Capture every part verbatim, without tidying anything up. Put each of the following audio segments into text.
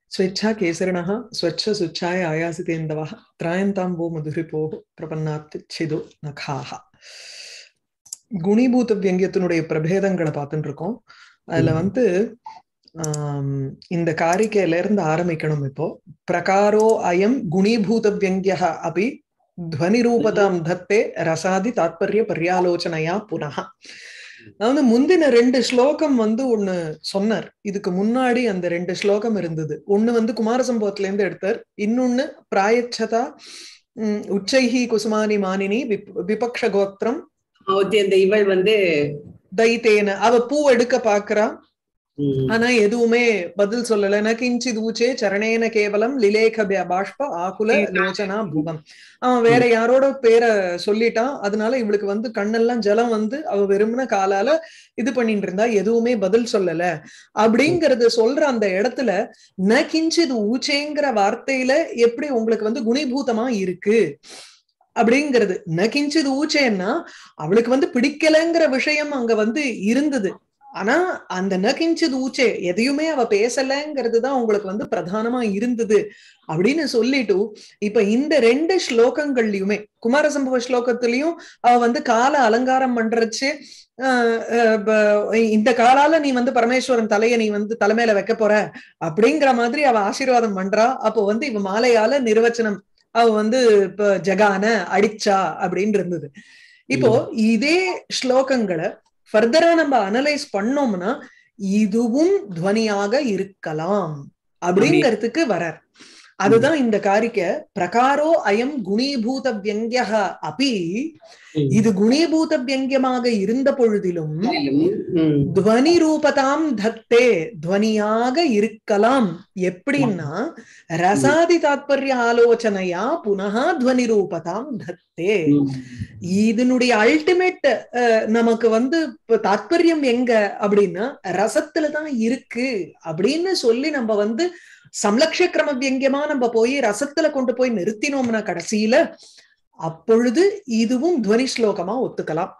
स्वेच्छा केसरिणः स्वच्छ सुच्छाय आयासितेन्दवः त्रायन्ताम्बो मधुरिपोः பிரபன்னார்த்திச்சிது நகாஹ. குணிபூத வியங்கியத்தினுடைய பிரபேதங்களை பார்த்துட்டு இருக்கோம். அதுல வந்து ஆஹ் இந்த காரிக்கையில இருந்து ஆரம்பிக்கணும். இப்போ பிரகாரோ அயம் குணீபூத வியங்கிய அபி துவனிரூபதாம் தத்தே ரசாதி தாத்பரிய பர்யாலோசனையா புனः. அதாவது முந்தின ரெண்டு ஸ்லோகம் வந்து ஒண்ணு சொன்னார். இதுக்கு முன்னாடி அந்த ரெண்டு ஸ்லோகம் இருந்தது. ஒண்ணு வந்து குமார சம்பவத்துல இருந்து எடுத்தார். இன்னொன்னு பிராயச்சதா உம் உச்சைஹி குசுமானி மானினி விபக்ஷ கோத்திரம் இவள் வந்து தைத்தேன அவ பூ எடுக்க பாக்குறா, ஆனா எதுவுமே பதில் சொல்லல. நகிஞ்சி தூச்சே சரணேன கேவலம் லிலேக பாஷ்ப ஆகுல லோச்சனா பூகம். அவன் வேற யாரோட பேரை சொல்லிட்டான். அதனால இவளுக்கு வந்து கண்ணெல்லாம் ஜலம் வந்து அவ வெறும்ன காலால இது பண்ணிட்டு இருந்தா, எதுவுமே பதில் சொல்லல அப்படிங்கறத சொல்ற அந்த இடத்துல ந கிஞ்சித் ஊச்சேங்கிற வார்த்தையில எப்படி உங்களுக்கு வந்து குணிபூதமா இருக்கு அப்படிங்கிறது. ந கிஞ்சித் ஊச்சேன்னா அவளுக்கு வந்து பிடிக்கலங்கிற விஷயம் அங்க வந்து இருந்தது. ஆனா அந்த நகிஞ்சித் ஊச்சே எதையுமே அவ பேசலங்கிறது தான் உங்களுக்கு வந்து பிரதானமா இருந்தது அப்படின்னு சொல்லிட்டு, இப்ப இந்த ரெண்டு ஸ்லோகங்கள்லயுமே குமார சம்பவ ஸ்லோகத்திலயும் அவ வந்து கால அலங்காரம் பண்றச்சு இந்த காலால நீ வந்து பரமேஸ்வரன் தலைய நீ வந்து தலைமையில வைக்க போற அப்படிங்கிற மாதிரி அவ ஆசீர்வாதம் பண்றா. அப்போ வந்து இவ மாலையால நிர்வச்சனம் அவ வந்து இப்ப ஜகான அடிச்சா அப்படின்னு இருந்தது. இப்போ இதே ஸ்லோகங்களை ஃபர்தரா நம்ம அனலைஸ் பண்ணோம்னா இதுவும் துவனியாக இருக்கலாம் அப்படிங்கிறதுக்கு வரார். அதுதான் இந்த காரிக்க பிரகாரோ அயம் குணீபூத வியங்கிய அபி. இது குணீபூத வியங்கியமாக இருந்த பொழுதிலும் துவனி ரூபதாம் தத்தே துவனியாக இருக்கலாம். எப்படின்னா ரசாதி தாத்பரிய ஆலோசனையா புனः துவனி ரூபதாம் தத்தே. இதனுடைய அல்டிமேட் நமக்கு வந்து தாத்பரியம் எங்க அப்படின்னா ரசத்துலதான் இருக்கு அப்படின்னு சொல்லி நம்ம வந்து சம்லக்ஷ கிரம வியங்கியமா நம்ம போய் ரசத்துல கொண்டு போய் நிறுத்தினோம்னா கடைசியில அப்பொழுது இதுவும் துவனி ஸ்லோகமா ஒத்துக்கலாம்.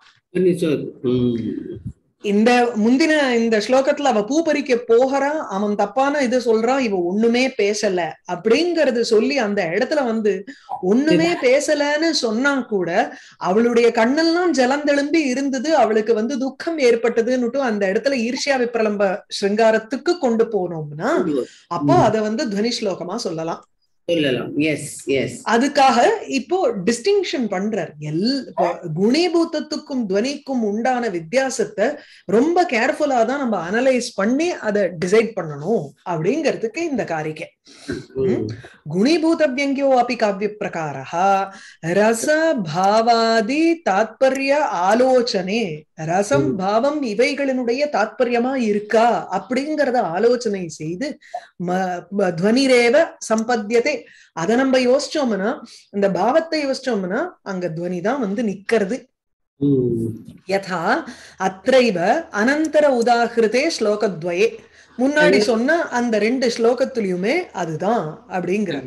இந்த முந்தின இந்த ஸ்லோகத்துல அவ பூ பறிக்க போகிறான், அவன் தப்பான இது சொல்றான், இவ ஒண்ணுமே பேசல அப்படிங்கறது சொல்லி அந்த இடத்துல வந்து ஒண்ணுமே பேசலன்னு சொன்னா கூட அவளுடைய கண்ணெல்லாம் ஜலந்தெழும்பி இருந்தது, அவளுக்கு வந்து துக்கம் ஏற்பட்டதுன்னுட்டு அந்த இடத்துல ஈர்ஷ்யா விப்ரலம்ப ஸ்ருங்காரத்துக்கு கொண்டு போனோம்னா அப்போ அதை வந்து துவனி ஸ்லோகமா சொல்லலாம். அதுக்காக இப்போ டிஸ்டிங்ஷன் பண்றார். எல் குணீபூதத்துக்கும் துவனிக்கும் உண்டான வித்தியாசத்தை ரொம்ப கேர்ஃபுல்லா தான் நம்ம அனலைஸ் பண்ணி அதை டிசைட் பண்ணணும் அப்படிங்கிறதுக்கு இந்த காரிக்கை. குணீபூத வியங்கியோ அபி காவிய பிரகாரः ரச பாவாதி தாத்பரிய ஆலோசனை. ரசம் பாவம் இவைகளினுடைய தாத்பரியமா இருக்கா அப்படிங்கறத ஆலோசனை செய்து துவனிரேவ சம்பத்தியதே. அதை நம்ம யோசிச்சோம்னா இந்த பாவத்தை யோசிச்சோம்னா அங்க துவனிதான் வந்து நிக்கிறது. யதா அத்ரைவ அனந்தர உதாகிருதே ஸ்லோகத்வயே. முன்னாடி சொன்ன அந்த ரெண்டு ஸ்லோகத்திலயுமே அதுதான் அப்படிங்கிறார்.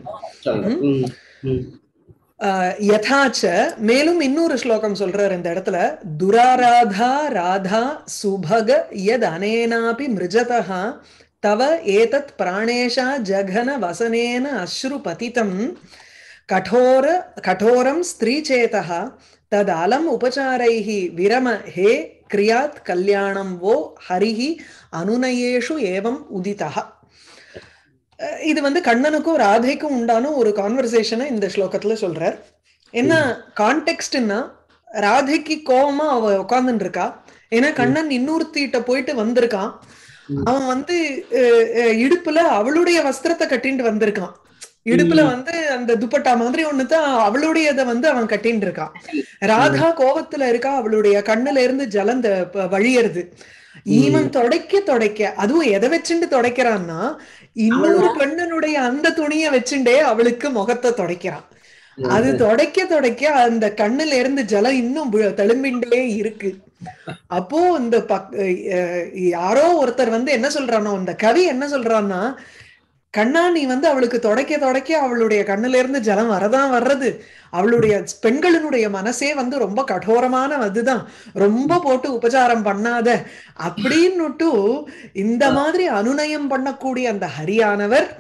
யதாச்ச மேலும் இன்னொரு ஸ்லோகம் சொல்றார் இந்த இடத்துல. துராராதா ராதா சுபக யத் அனேனாபி மிருஜதஹ தவ ஏதத் பிராணேஷா ஜகன வசனேன அஸ்ரு பதிதம் கடோர கடோரம் ஸ்திரீச்சேதஹ தத் அலம் உபசாரைஹி விரம ஹே கிரியாத் கல்யாணம் வோ ஹரிஹி அனுநயேஷு ஏவம் உதிதஹ. இது வந்து கண்ணனுக்கும் ராதைக்கும் உண்டான ஒரு கான்வர்சேஷனை இந்த ஸ்லோகத்துல சொல்றார். என்ன கான்டெக்ஸ்ட்னா ராதைக்கு கோபமா அவ உட்கார்ந்துட்டு இருக்கா. ஏன்னா கண்ணன் இன்னொருத்திட்ட போயிட்டு வந்திருக்கான். அவன் வந்து இடுப்புல அவளுடைய வஸ்திரத்தை கட்டிட்டு வந்திருக்கான். இடுப்புல வந்து அந்த துப்பட்டா மாதிரி ஒண்ணுதான் அவளுடையத வந்து அவன் கட்டின்னு இருக்கான். ராதா கோபத்துல இருக்கா, அவளுடைய கண்ணுல இருந்து ஜலந்த வழியறது. ஈவன் தொடைக்க தொடைக்க அதுவும் எதை வச்சுட்டு தொடைக்கிறான்னா இன்னொரு பெண்ணனுடைய அந்த துணிய வச்சுட்டே அவளுக்கு முகத்தை தொடைக்கிறான். அது தொடைக்க தொடைக்க அந்த கண்ணுல இருந்து ஜலம் இன்னும் தழும்பிண்டே இருக்கு. அப்போ இந்த பக் யாரோ ஒருத்தர் வந்து என்ன சொல்றானோ, அந்த கவி என்ன சொல்றான்னா, கண்ணா நீ வந்து அவளுக்கு தொடைக்க தொடைக்க அவளுடைய கண்ணுல இருந்து ஜலம் வரதான் வர்றது. அவளுடைய பெண்களினுடைய மனசே வந்து ரொம்ப கடோரமான அதுதான், ரொம்ப போட்டு உபச்சாரம் பண்ணாத அப்படின்னுட்டு இந்த மாதிரி அனுநயம் பண்ணக்கூடிய அந்த ஹரியானவர்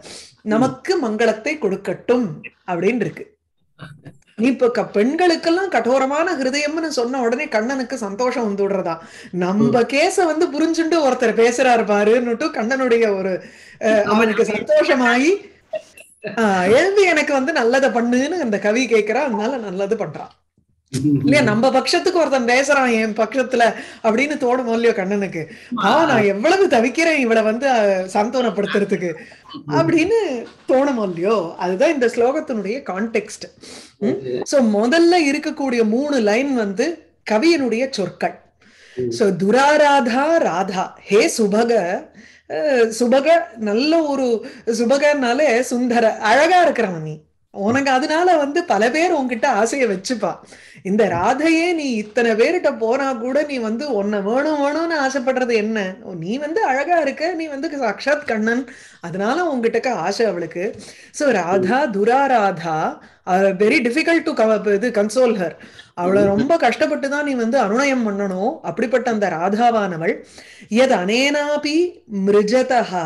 நமக்கு மங்களத்தை கொடுக்கட்டும் அப்படின்னு இருக்கு. நீ இப்ப பெண்களுக்கெல்லாம் கठोरமான ஹிருதயம்னு சொன்ன உடனே கண்ணனுக்கு சந்தோஷம் வந்து விடுறதா, நம்ம கேஸ வந்து புரிஞ்சுட்டு ஒருத்தர் பேசுறாரு பாருன்னுட்டு கண்ணனுடைய ஒரு அவனுக்கு சந்தோஷமாயி ஆஹ் எழுதி எனக்கு வந்து நல்லதை பண்ணுன்னு அந்த கவி கேட்கிறா, அதனால நல்லது பண்றான் இல்லையா. நம்ம பட்சத்துக்கு ஒருத்தன் பேசுறான் என் பட்சத்துல அப்படின்னு தோணும் இல்லையோ கண்ணனுக்கு. ஆஹ் நான் எவ்வளவு தவிக்கிறேன் இவளை வந்து சாந்தோனப்படுத்துறதுக்கு அப்படின்னு தோணும் இல்லையோ. அதுதான் இந்த ஸ்லோகத்தினுடைய கான்டெக்ஸ்ட். சோ முதல்ல இருக்கக்கூடிய மூணு லைன் வந்து கவியனுடைய சொற்கள். சோ துராராதா ராதா, ஹே சுபக, சுபக நல்ல ஒரு சுபகனாலே சுந்தர, அழகா இருக்கிறவன் நீ, உனக்கு அதனால வந்து பல பேர் உன்கிட்ட ஆசைய வச்சுப்பா. இந்த ராதையே நீ இத்தனை பேர்கிட்ட போனா கூட நீ வந்து உன்னை வேணும் வேணும்னு ஆசைப்படுறது என்ன, நீ வந்து அழகா இருக்க, நீ வந்து சாக்ஷாத் கண்ணன், அதனால உங்ககிட்ட ஆசை அவளுக்கு. சோ ராதா துராராதா, வெரி டிஃபிகல்ட் டு இது கன்சோல் ஹர், அவளை ரொம்ப கஷ்டப்பட்டுதான் நீ வந்து அனுநயம் பண்ணணும். அப்படிப்பட்ட அந்த ராதாவானவள் யத் அனேனாபி மிருஜதஹ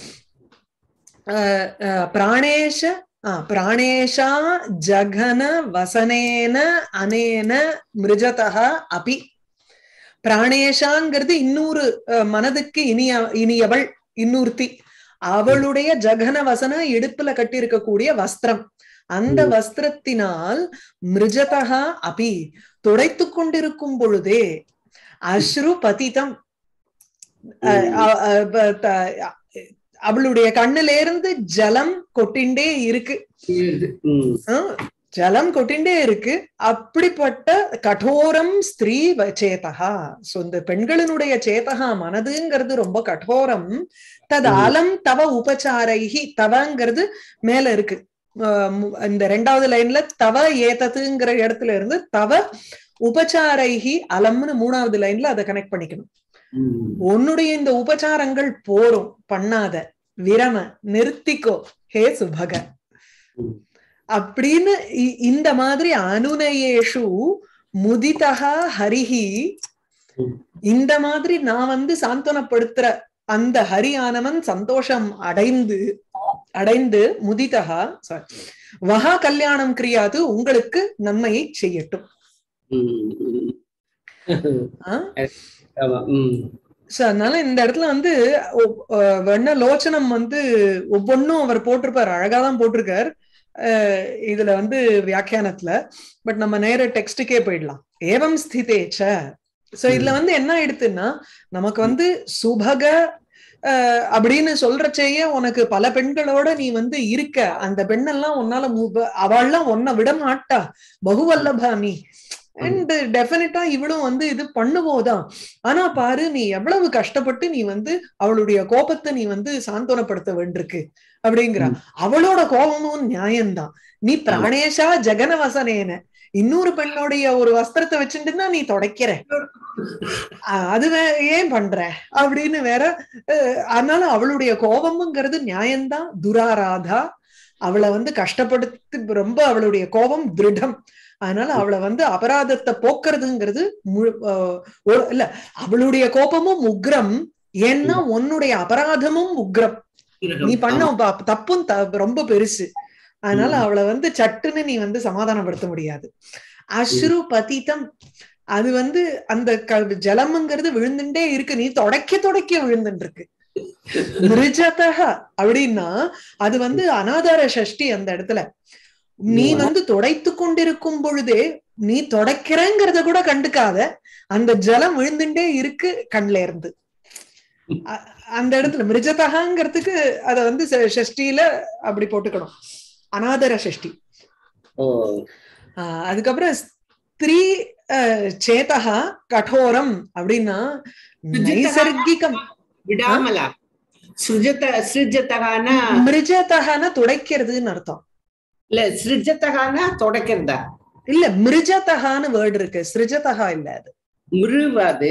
பிராணேஷ பிராணேஷா ஜகன வசனேன அனேன மிருஜதஹ அபி. பிராணேஷாங்கிறது இன்னொரு மனதுக்கு இனிய இனியவள், இன்னொருத்தி, அவளுடைய ஜகன வசன இடுப்புல கட்டி இருக்கக்கூடிய வஸ்திரம், அந்த வஸ்திரத்தினால் மிருஜதஹ அபி துடைத்து கொண்டிருக்கும் பொழுதே அஸ்ரு பதிதம், அவளுடைய கண்ணுல இருந்து ஜலம் கொட்டிண்டே இருக்கு, ஜலம் கொட்டிண்டே இருக்கு. அப்படிப்பட்ட கடோரம் ஸ்திரீ சேதகா. சோ இந்த பெண்களினுடைய சேதகா மனதுங்கிறது ரொம்ப கடோரம். தது அலம் தவ உபச்சாரைஹி, தவங்கிறது மேல இருக்கு, இந்த ரெண்டாவது லைன்ல தவ ஏதத்துங்கிற இடத்துல இருந்து தவ உபச்சாரைஹி அலம்னு மூணாவது லைன்ல அதை கனெக்ட் பண்ணிக்கணும். உன்னுடைய இந்த உபச்சாரங்கள் போரும், பண்ணாத, விரம, நிறுத்திக்கோ ஹே சுபக அப்படின்னு இந்த மாதிரி அனுநயேஷு முதிதஹா ஹரிஹி, இந்த மாதிரி நான் வந்து சாந்தனப்படுத்துற அந்த ஹரியானவன் சந்தோஷம் அடைந்து அடைந்து முதிதஹா சாரி வஹா கல்யாணம் கிரியாது, உங்களுக்கு நன்மையை செய்யட்டும். அதனால இந்த இடத்துல வந்து வெண்ண லோச்சனம் வந்து ஒவ்வொன்னும் அவர் போட்டிருப்பார், அழகாதான் போட்டிருக்கார் இதுல வந்து வியாக்கியானத்துல. பட் நம்ம நேர டெக்ஸ்டுக்கே போயிடலாம். ஏவம் ஸ்திதேச்ச. சோ இதுல வந்து என்ன ஆயிடுத்துன்னா, நமக்கு வந்து சுபக அஹ் அப்படின்னு சொல்றச்சேயே உனக்கு பல பெண்களோட நீ வந்து இருக்க, அந்த பெண்ணெல்லாம் உன்னால அவள்லாம் உன்னை விட மாட்டா, பகுவல்லபா நீ, அண்ட் டெஃபினட்டா இவளும் வந்து இது பண்ணுவோதான். ஆனா பாரு நீ எவ்வளவு கஷ்டப்பட்டு நீ வந்து அவளுடைய கோபத்தை நீ வந்து சாந்தோனப்படுத்த வேண்டியிருக்கு அப்படிங்கிறா. அவளோட கோபமும் நியாயம்தான். நீ பிராணேஷா ஜெகன வசனேன, இன்னொரு பெண்ணுடைய ஒரு வஸ்திரத்தை வச்சுட்டுன்னா நீ தொடக்கிற, அது ஏன் பண்ற அப்படின்னு வேற. அதனால அவளுடைய கோபம்ங்கிறது நியாயம்தான். துராராதா, அவளை வந்து கஷ்டப்படுத்தி ரொம்ப அவளுடைய கோபம் திருடம். அதனால அவளை வந்து அபராதத்தை போக்குறதுங்கிறது இல்ல, அவளுடைய கோபமும் உக்ரம், ஏன்னா உன்னுடைய அபராதமும் உக்ரம், நீ பண்ண தப்பும் ரொம்ப பெருசு. அதனால அவளை வந்து சட்டுன்னு நீ வந்து சமாதானப்படுத்த முடியாது. அஸ்ரு பதிதம், அது வந்து அந்த ஜலம்ங்கிறது விழுந்துட்டே இருக்கு, நீ தொடக்க தொடக்க விழுந்துட்டு இருக்கு. மிருஜதஹ அப்படின்னா அது வந்து அனாதார சஷ்டி. அந்த இடத்துல நீ வந்து தொடைத்து கொண்டிருக்கும் பொழுதே நீ தொடைக்கிறங்கிறத கூட கண்டுக்காத, அந்த ஜலம் விழுந்துட்டே இருக்கு கண்ல இருந்து. அந்த இடத்துல மிருஜதகாங்கிறதுக்கு அத வந்து ஷஷ்டியில அப்படி போட்டுக்கணும், அனாதர ஷஷ்டி. அதுக்கப்புறம் ஸ்திரீ சேதகா கடோரம் அப்படின்னா நைசர்கிகம், விடாமலா மிருஜதகான துடைக்கிறதுன்னு அர்த்தம். இல்ல ஸ்ரிஜதகானா தொடக்கிறதா இல்ல, மிருஜதகான்னு வேர்டு இருக்கு, ஸ்ரிஜதகா இல்ல, அது மிருவாது.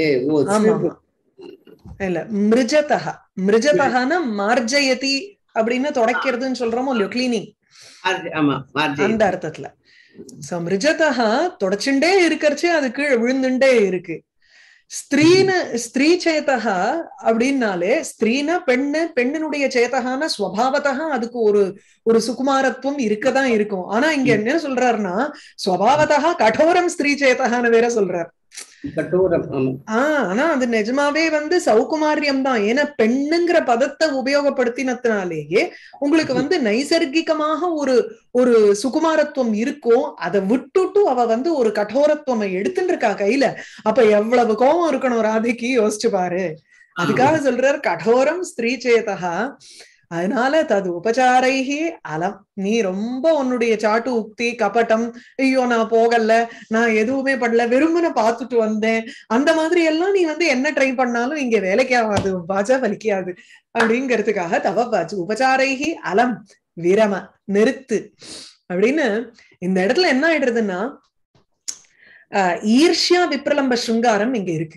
இல்ல மிருஜதகா, மிருஜதகான மார்ஜயதி அப்படின்னு தொடக்கிறதுன்னு சொல்றோமோ இல்லையோ, கிளீனிங், அந்த அர்த்தத்துல. சோ மிருஜதகா தொடச்சுண்டே இருக்கிறச்சு அது கீழே விழுந்துட்டே இருக்கு. ஸ்திரீன ஸ்திரீ சேதகா அப்படின்னாலே ஸ்திரீனா பெண்ணு, பெண்ணினுடைய சேதகான ஸ்வபாவத்தா அதுக்கு ஒரு ஒரு சுகுமாரத்துவம் இருக்கதான் இருக்கும். ஆனா இங்க என்ன சொல்றாருன்னா ஸ்வபாவத்தா கடோரம் ஸ்திரீ சேதகான்னு வேற சொல்றார். கட்டோரம். ஆஹ் ஆனா அது நிஜமாவே வந்து சௌகுமாரியம் தான். ஏன்னா பெண்ணுங்கிற பதத்தை உபயோகப்படுத்தினதுனாலேயே உங்களுக்கு வந்து நைசர்கிகமாக ஒரு ஒரு சுகுமாரத்துவம் இருக்கும். அதை விட்டுட்டு அவ வந்து ஒரு கடோரத்துவம் எடுத்துட்டு இருக்கா கையில. அப்ப எவ்வளவு கோபம் இருக்கணும் ராதைக்கு, யோசிச்சு பாரு. அதுக்காக சொல்றார் கடோரம் ஸ்திரீ சேதகா. அதனால தது உபச்சாரைகி அலம். நீ ரொம்ப உன்னுடைய சாட்டு உக்தி கபட்டம், ஐயோ நான் போகல, நான் எதுவுமே பண்ணல, வெறுமனை பார்த்துட்டு வந்தேன், அந்த மாதிரி எல்லாம் நீ வந்து என்ன ட்ரை பண்ணாலும் இங்க வேலைக்கு ஆகாது, பாஜா வலிக்காது அப்படிங்கிறதுக்காக தவ பாஜு உபச்சாரைகி அலம் விரம நிறுத்து அப்படின்னு. இந்த இடத்துல என்ன ஆயிடுறதுன்னா ஆஹ் ஈர்ஷ்யா விப்ரலம்ப சிருங்காரம் இங்க இருக்கு.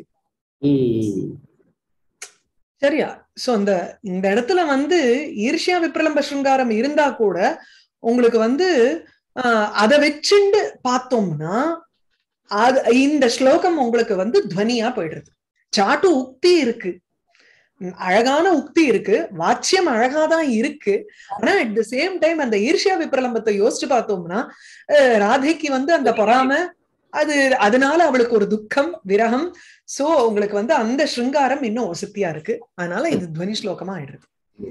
சரியா? சோ அந்த இந்த இடத்துல வந்து ஈர்ஷ்யா விப்ரலம்ப சிருங்காரம் இருந்தா கூட உங்களுக்கு வந்து ஆஹ் அதை வச்சுண்டு பார்த்தோம்னா அது இந்த ஸ்லோகம் உங்களுக்கு வந்து துவனியா போயிடுறது. சாட்டு உக்தி இருக்கு, அழகான உக்தி இருக்கு, வாச்சியம் அழகாதான் இருக்கு. ஆனா அட் த சேம் டைம் அந்த ஈர்ஷ்யா விப்ரலம்பத்தை யோசிச்சு பார்த்தோம்னா ராதைக்கு வந்து அந்த பொறாம, அது அதனால அவளுக்கு ஒரு துக்கம், விரகம். சோ உங்களுக்கு வந்து அந்த ஸ்ருங்காரம் இன்னும் வசதியா இருக்கு. அதனால இது துவனி ஸ்லோகமா ஆயிடுறது.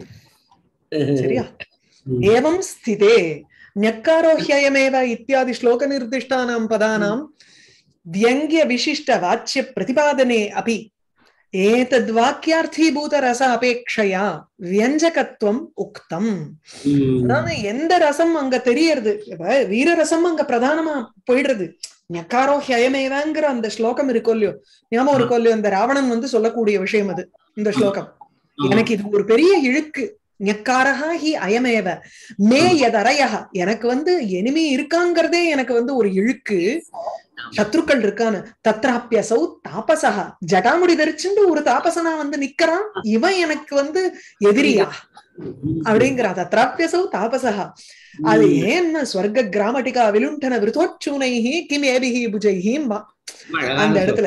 சரியா? ஏவம் ஸ்திதே ஞக்காரோஹ்யயமேவ இத்தியாதி ஸ்லோக நிர்திஷ்டானாம் பதானாம் வியங்கிய விசிஷ்ட வாச்சிய பிரதிபாதனே அபி ஏதத் வாக்கியார்த்தீபூத ரச அபேக்ஷயா வியஞ்சகத்துவம் உக்தம். அதாவது எந்த ரசம் அங்க தெரியறது, வீரரசம் அங்க பிரதானமா போயிடுறது. ஞக்காரோ ஹயமேவங்கிற அந்த ஸ்லோகம் இருக்கோ இல்லையோ, ஞாபகம் இருக்கோ இல்லையோ, இந்த ராவணன் வந்து சொல்லக்கூடிய விஷயம் அது. இந்த ஸ்லோகம் எனக்கு இது ஒரு பெரிய இழுக்கு. ஞக்காரஹா ஹி அயமேவ மே யதரயஹ, எனக்கு வந்து எனிமி இருக்காங்கிறதே எனக்கு வந்து ஒரு இழுக்கு, சத்ருக்கள் இருக்கான்னு. தத்ராப்யசௌ தாபசஹா, ஜடாமுடி தரிச்சுண்டு ஒரு தாபசனா வந்து நிக்கிறான், இவன் எனக்கு வந்து எதிரியா அப்படிங்கிறா. தத்ராப்யசௌ தாபசஹா, அது ஏன்னா ஸ்வர்க கிராமட்டிகா விலுண்டன விருத்தோச்சூனைஹி கிம் ஏபிஹி புஜைஹிம்பா அந்த இடத்துல.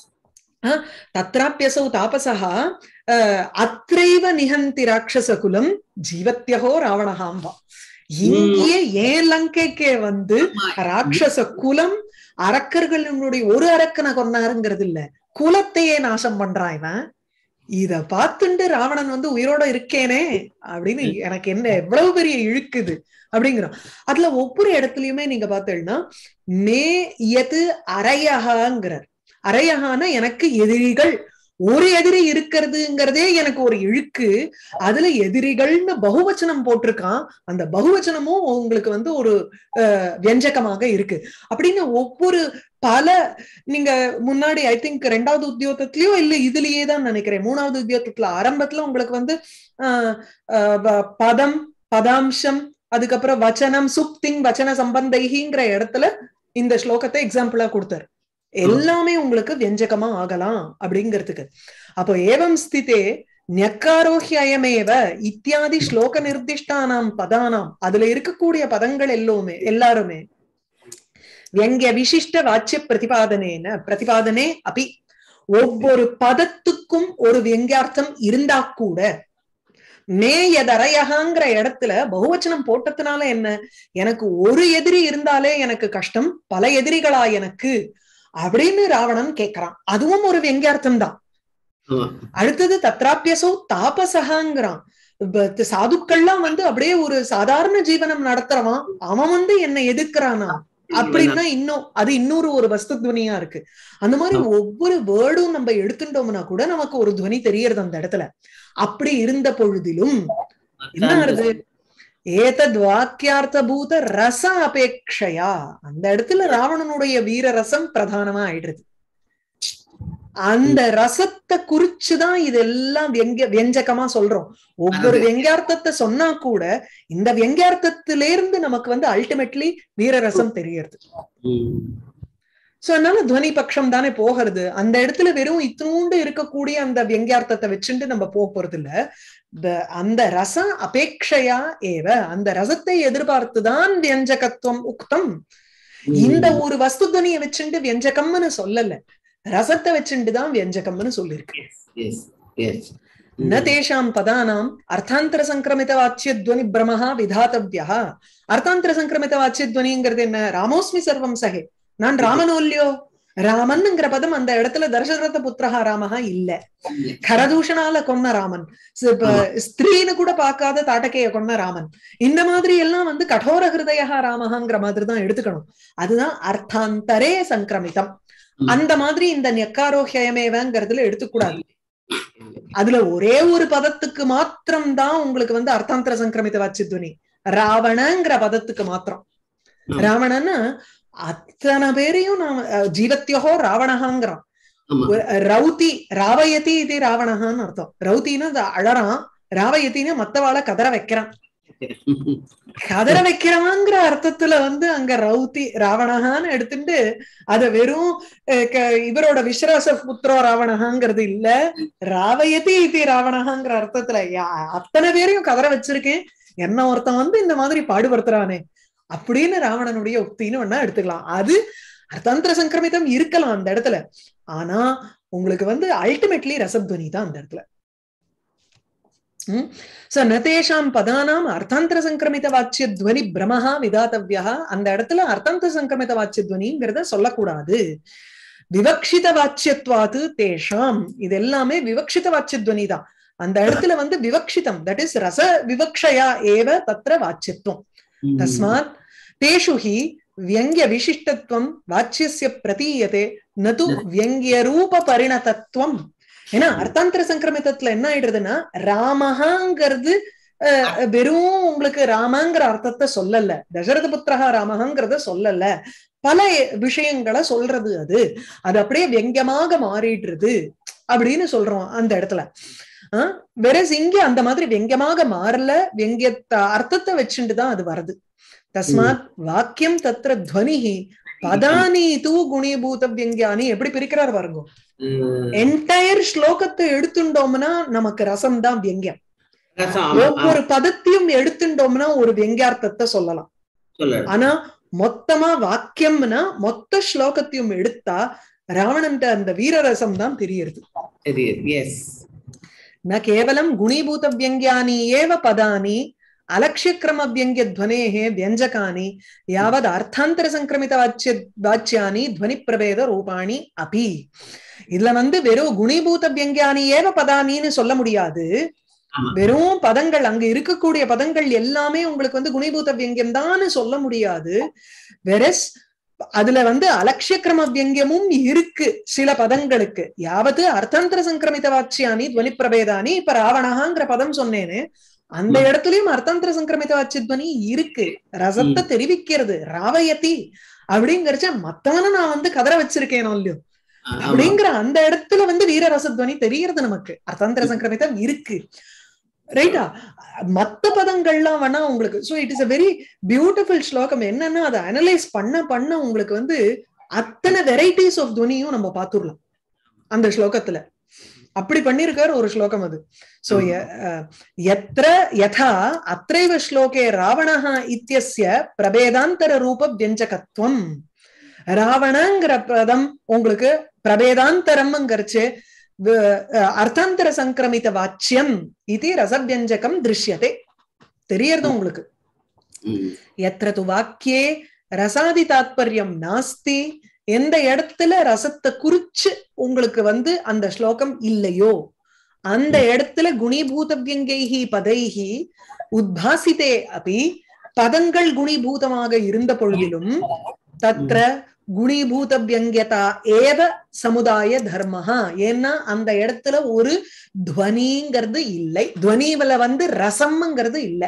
தத்ராப்யசௌ தாபசஹா அத்ரைவ நிஹந்தி ராட்சசகுலம் ஜீவத்யஹோ ராவணஹாம்பா. இங்கேயே ஏன் லங்கைக்கே வந்து ராட்சச குலம், அரக்கர்களுடைய ஒரு அரக்கனை கொன்னாருங்கிறது இல்ல, குலத்தையே நாசம் பண்றான் இவன். இத பார்த்துட்டு ராவணன் வந்து உயிரோட இருக்கேனே அப்படின்னு எனக்கு என்ன எவ்வளவு பெரிய இழுக்குது அப்படிங்கிறான். அதுல ஒவ்வொரு இடத்துலயுமே நீங்க பார்த்தீங்கன்னா மே எது அரையகாங்கிறார். அரையகான எனக்கு எதிரிகள், ஒரு எதிரி இருக்கிறதுங்கிறதே எனக்கு ஒரு இழுக்கு. அதுல எதிரிகள்னு பகுவச்சனம் போட்டிருக்கான். அந்த பகுவச்சனமும் உங்களுக்கு வந்து ஒரு அஹ் வியஞ்சகமாக இருக்கு அப்படின்னு ஒவ்வொரு பல நீங்க முன்னாடி ஐ திங்க் ரெண்டாவது உத்தியோகத்திலயோ இல்ல இதுலயே தான் நினைக்கிறேன், மூணாவது உத்தியோகத்துல ஆரம்பத்துல உங்களுக்கு வந்து ஆஹ் பதம், பதாம்சம், அதுக்கப்புறம் வச்சனம், சுப்திங் வச்சன சம்பந்தைங்கிற இடத்துல இந்த ஸ்லோகத்தை எக்ஸாம்பிளா கொடுத்தாரு. எல்லாமே உங்களுக்கு வியஞ்சகமா ஆகலாம் அப்படிங்கிறதுக்கு. அப்போ ஏவம் ஸ்திதே ஞக்காரோஹ்யயமேவ இத்தியாதி ஸ்லோக நிர்திஷ்டானாம் பதானாம், அதுல இருக்கக்கூடிய பதங்கள் எல்லோருமே எல்லாருமே வியங்கிய விசிஷ்ட வாச்சிய பிரதிபாதனேன பிரதிபாதனே அபி, ஒவ்வொரு பதத்துக்கும் ஒரு வியங்கியார்த்தம் இருந்தா கூட மே எதரையகாங்கிற இடத்துல பகுவச்சனம் போட்டதுனால என்ன, எனக்கு ஒரு எதிரி இருந்தாலே எனக்கு கஷ்டம், பல எதிரிகளா எனக்கு அப்படின்னு ராவணன் கேட்கிறான். அதுவும் ஒரு வியங்கியார்த்தம் தான். அடுத்தது தத்ராப்யசோ தாபசகாங்கிறான். சாதுக்கள்லாம் வந்து அப்படியே ஒரு சாதாரண ஜீவனம் நடத்துறவான், அவன் வந்து என்னை எதிர்க்கிறானா அப்படின்னா இன்னும் அது இன்னொரு ஒரு வஸ்து துவனியா இருக்கு. அந்த மாதிரி ஒவ்வொரு வேர்டும் நம்ம எடுத்துட்டோம்னா கூட நமக்கு ஒரு துவனி தெரியறது அந்த இடத்துல. அப்படி இருந்த பொழுதிலும் என்ன ஆறுது, ஏதத் வாக்கியார்த்த பூத ரச அபேக்ஷையா, அந்த இடத்துல ராவணனுடைய வீர ரசம் பிரதானமா ஆயிடுறது. அந்த ரசத்தை குறிச்சுதான் இதெல்லாம் வியங்க வியஞ்சகமா சொல்றோம். ஒவ்வொரு வியங்கியார்த்தத்தை சொன்னா கூட இந்த வியங்கியார்த்தத்திலிருந்து நமக்கு வந்து அல்டிமேட்லி வீரரசம் தெரியறது. சோ அதனால துவனி பட்சம் தானே போகிறது. அந்த இடத்துல வெறும் இத்தினூண்டு இருக்கக்கூடிய அந்த வியங்கியார்த்தத்தை வச்சுட்டு நம்ம போக போறது இல்ல. அந்த ரச அபேக்ஷையா ஏவ, அந்த ரசத்தை எதிர்பார்த்துதான் வியஞ்சகத்துவம் உக்தம். இந்த ஒரு வஸ்து துவனியை வச்சுட்டு வியஞ்சகம்னு சொல்லல, ரசத்தை வச்சுட்டுதான் வியஞ்சகம்னு சொல்லியிருக்கு. Yes, yes. ந தேஷாம் பதானாம் அர்த்தாந்தர சங்கிரமித வாச்சிய துவனி பிரமஹா விதாத்தவ்யா. அர்த்தாந்தர சங்கிரமித வாச்சிய துவனிங்கிறது என்ன? ராமோஸ்மி சர்வம் சகே, நான் ராமனோல்லியோ. ராமன்ங்கிற பதம் அந்த இடத்துல தசரத புத்திரஹா ராமஹா இல்ல. கரதூஷனால கொன்ன ராமன், ஸ்திரீன்னு கூட பார்க்காத தாட்டகைய கொன்ன ராமன், இந்த மாதிரி எல்லாம் வந்து கடோர ஹிருதயா ராமஹாங்கிற மாதிரி தான் எடுத்துக்கணும். அதுதான் அர்த்தாந்தரே சங்கிரமிதம். அந்த மாதிரி இந்த நெக்காரோஹயமேவங்கிறதுல எடுத்துக்கூடாது. அதுல ஒரே ஒரு பதத்துக்கு மாத்திரம் தான் உங்களுக்கு வந்து அர்த்தாந்தர சங்கிரமித வாச்சித்வனி, ராவணங்கிற பதத்துக்கு மாத்திரம். ராவணன்னு அத்தனை பேரையும் நாம ஜீவத்யோஹோ ராவணஹாங்கிறான். ரௌதி ராவயதி இது ராவணஹான்னு அர்த்தம். ரௌத்தின்னு அழறான், ராவயத்தின்னு மத்தவாளை கதற வைக்கிறான். கதற வைக்கிறாங்கிற அர்த்தத்துல வந்து அங்க ரௌதி ராவணஹான்னு எடுத்துட்டு அத வெறும் இவரோட விஸ்வாச புத்திரோ ராவணஹாங்கிறது இல்ல, ராவயதி இது ராவணஹாங்கிற அர்த்தத்துல அத்தனை பேரையும் கதற வச்சிருக்கேன், என்ன ஒருத்தன் வந்து இந்த மாதிரி பாடுபடுத்துறானே அப்படின்னு ராவணனுடைய உக்தின்னு வேணா எடுத்துக்கலாம். அது அர்த்தாந்தர சங்கிரமிதம் இருக்கலாம் அந்த இடத்துல. ஆனா உங்களுக்கு வந்து அல்டிமேட்லி ரசத்வனி தான் அந்த இடத்துல. சோ நதேஷாம் பதானாம் அர்த்தாந்தர சங்கிரமித வாச்சிய துவனி பிரமஹா விதாத்தவ்யா. அந்த இடத்துல அர்த்தாந்தர சங்கிரமித வாச்சிய துவனிங்கிறத சொல்லக்கூடாது. விவக்ஷித வாச்சியத்வாது தேஷாம், இது எல்லாமே விவக்ஷித வாச்சிய துவனி தான். அந்த இடத்துல வந்து விவக்ஷிதம், தட் இஸ் ரச விவக்ஷயா ஏவ தத்ர வாச்சியத்துவம். தஸ்மாத் தேஷு ஹி வியங்கிய விசிஷ்டத்துவம் வாச்சியஸ்ய பிரதீயதே நது வியங்கிய ரூப பரிணதத்துவம். ஏன்னா அர்த்தாந்தர சங்கிரமிதத்துல என்ன ஆயிடுறதுன்னா ராமஹாங்கிறது வெறும் உங்களுக்கு ராமங்கிற அர்த்தத்தை சொல்லல, தசரத புத்திரஹா ராமஹாங்கிறத சொல்லல, பல விஷயங்களை சொல்றது. அது அது அப்படியே வியங்கியமாக மாறிடுறது அப்படின்னு சொல்றோம் அந்த இடத்துல. ஆஹ் வேற இங்க அந்த மாதிரி வியங்கியமாக மாறல, வியங்கிய அர்த்தத்தை வச்சுட்டுதான் அது வருது. தஸ்மாத் வாக்கியம் தத்ர துவனிஹி பதானி தூ குணீபூத வியங்கியானி. எப்படி பிரிக்கிறார் பாருங்க. என்டையர் ஸ்லோகத்தை எடுத்துட்டோம்னா நமக்கு ரசம் தான் வியங்கியம். ஒவ்வொரு பதத்தையும் எடுத்துட்டோம்னா ஒரு வியங்கியார்த்தத்தை சொல்லலாம். ஆனா மொத்தமா வாக்கியம்னா மொத்த ஸ்லோகத்தையும் எடுத்தா ராவணன் அந்த வீரரசம் தான் தெரியுது. ந கேவலம் குணீபூத வியங்கியானி ஏவ பதானி அலட்சியக்கிரம வியங்கிய துவனேஹே வியஞ்சகானி யாவத் அர்த்தாந்தர சங்கிரமித வாச்சிய வாச்சியானி துவனி பிரபேத ரூபாணி அபி. இதுல வந்து வெறும் குணீபூத வியங்கியானி ஏவ பதானின்னு சொல்ல முடியாது. வெறும் பதங்கள் அங்க இருக்கக்கூடிய பதங்கள் எல்லாமே உங்களுக்கு வந்து குணீபூத வியங்கியம் தான் சொல்ல முடியாது. வெரஸ் அதுல வந்து அலட்சியக்கிரம வியங்கியமும் இருக்கு சில பதங்களுக்கு. யாவது அர்த்தாந்தர சங்கிரமித வாச்சியானி துவனி பிரபேதானி, இப்ப ராவணஹாங்கிற பதம் சொன்னேன்னு அந்த இடத்துலயும் அர்த்தாந்தர சங்கிரமித வாச்சித்வனி இருக்கு, ரசத்தை தெரிவிக்கிறது. ராவயதி அப்படிங்கிறச்ச மத்தவன நான் வந்து கதற வச்சிருக்கேனோ இல்லையோ அப்படிங்கிற அந்த இடத்துல வந்து வீர ரசத்வனி தெரியறது நமக்கு. அர்த்தாந்தர சங்கிரமிதம் இருக்கு, ரைட்டா? மத்த பதங்கள்லாம் வேணா உங்களுக்கு. So it is a very beautiful shlokam. என்னன்னா அதை அனலைஸ் பண்ண பண்ண உங்களுக்கு வந்து அத்தனை வெரைட்டிஸ் ஆஃப் துவனியும் நம்ம பாத்துடலாம் அந்த ஸ்லோகத்துல. அப்படி பண்ணிருக்காரு ஒரு ஸ்லோகம் அது. சோ யத்ர யதா அத்ரைவ ஸ்லோகே ராவணஹ இத்யஸ்ய பிரபேதாந்தர ரூப வியஞ்சகத்வம். ராவணங்கிற பதம் உங்களுக்கு பிரபேதாந்தரம்ங்கிறச்சு அர்த்தாந்தர சங்கிரமித வாச்சியம் இது ரசவியஞ்சகம் திருஷ்யதே தெரியறது உங்களுக்கு. யத்ர து வாக்கியே ரசாதி தாத்பர்யம் நாஸ்தி, எந்த இடத்துல ரசத்தை குறிச்சு உங்களுக்கு வந்து அந்த ஸ்லோகம் இல்லையோ அந்த இடத்துல குணீபூத வியங்கைஹி பதைஹி உத்பாசிதே அபி, பதங்கள் குணீபூதமாக இருந்த பொழுதிலும் தத்ர குணீபூத வியங்கியதா ஏவ சமுதாய தர்மஹா. ஏன்னா அந்த இடத்துல ஒரு துவனிங்கிறது இல்லை, துவனியில வந்து ரசம்ங்கிறது இல்லை.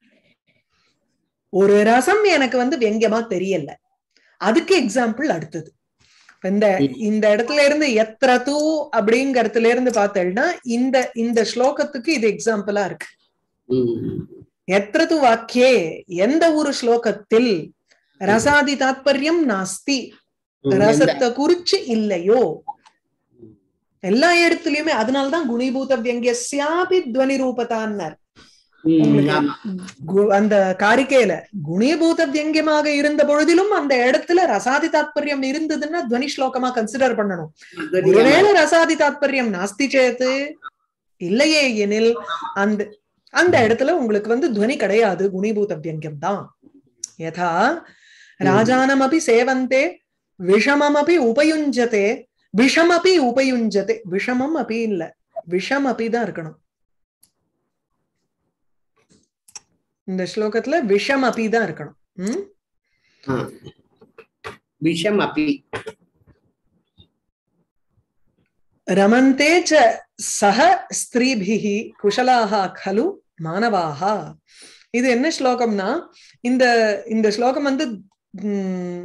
ஒரு ரசம் எனக்கு வந்து வியங்கியமா தெரியல, அதுக்கு எக்ஸாம்பிள் அடுத்தது. இந்த இந்த இடத்துல இருந்து எத்திர தூ அப்படிங்கறதுல இருந்து பார்த்தேன்னா இந்த இந்த ஸ்லோகத்துக்கு இது எக்ஸாம்பிளா இருக்கு. எத்திர தூ வாக்கியே, எந்த ஒரு ஸ்லோகத்தில் ரசாதி தாத்பர்யம் நாஸ்தி, ரசத்தை குறிச்சு இல்லையோ எல்லா இடத்துலயுமே. அதனால்தான் குணீபூத வியங்கியஸ்யாபி துவனி ரூபதான்னார். ம், உங்களுக்கு ஆமா. கு- அந்த காரிக்கையில குணீபூத வியங்கியமாக இருந்த பொழுதிலும் அந்த இடத்துல ரசாதி தாத்பரியம் இருந்ததுன்னா துவனி ஸ்லோகமா கன்சிடர் பண்ணணும். துவனி, ஆமா. ஒருவேளை ரசாதி தாத்பரியம் நாஸ்தி சேத்து இல்லையே எனில் அந்த அந்த இடத்துல உங்களுக்கு வந்து துவனி கிடையாது, குணீபூத வியங்கியம் தான். யதா ராஜானமபி சேவந்தே விஷமமபி உபயுஞ்சதே, விஷமபி உபயுஞ்சதே, விஷமம் அப்படி இல்ல, விஷம் அப்படி தான் இருக்கணும் இந்த ஸ்லோகத்துல, விஷம் அப்படி தான் இருக்கணும். ம் ஆ. விஷம் அப்பி ரமந்தே ச சஹ ஸ்திரீபிஹி குஷலாஹ கலு மானவாஹ. இது என்ன ஸ்லோகம்னா, இந்த இந்த ஸ்லோகம் வந்து உம்,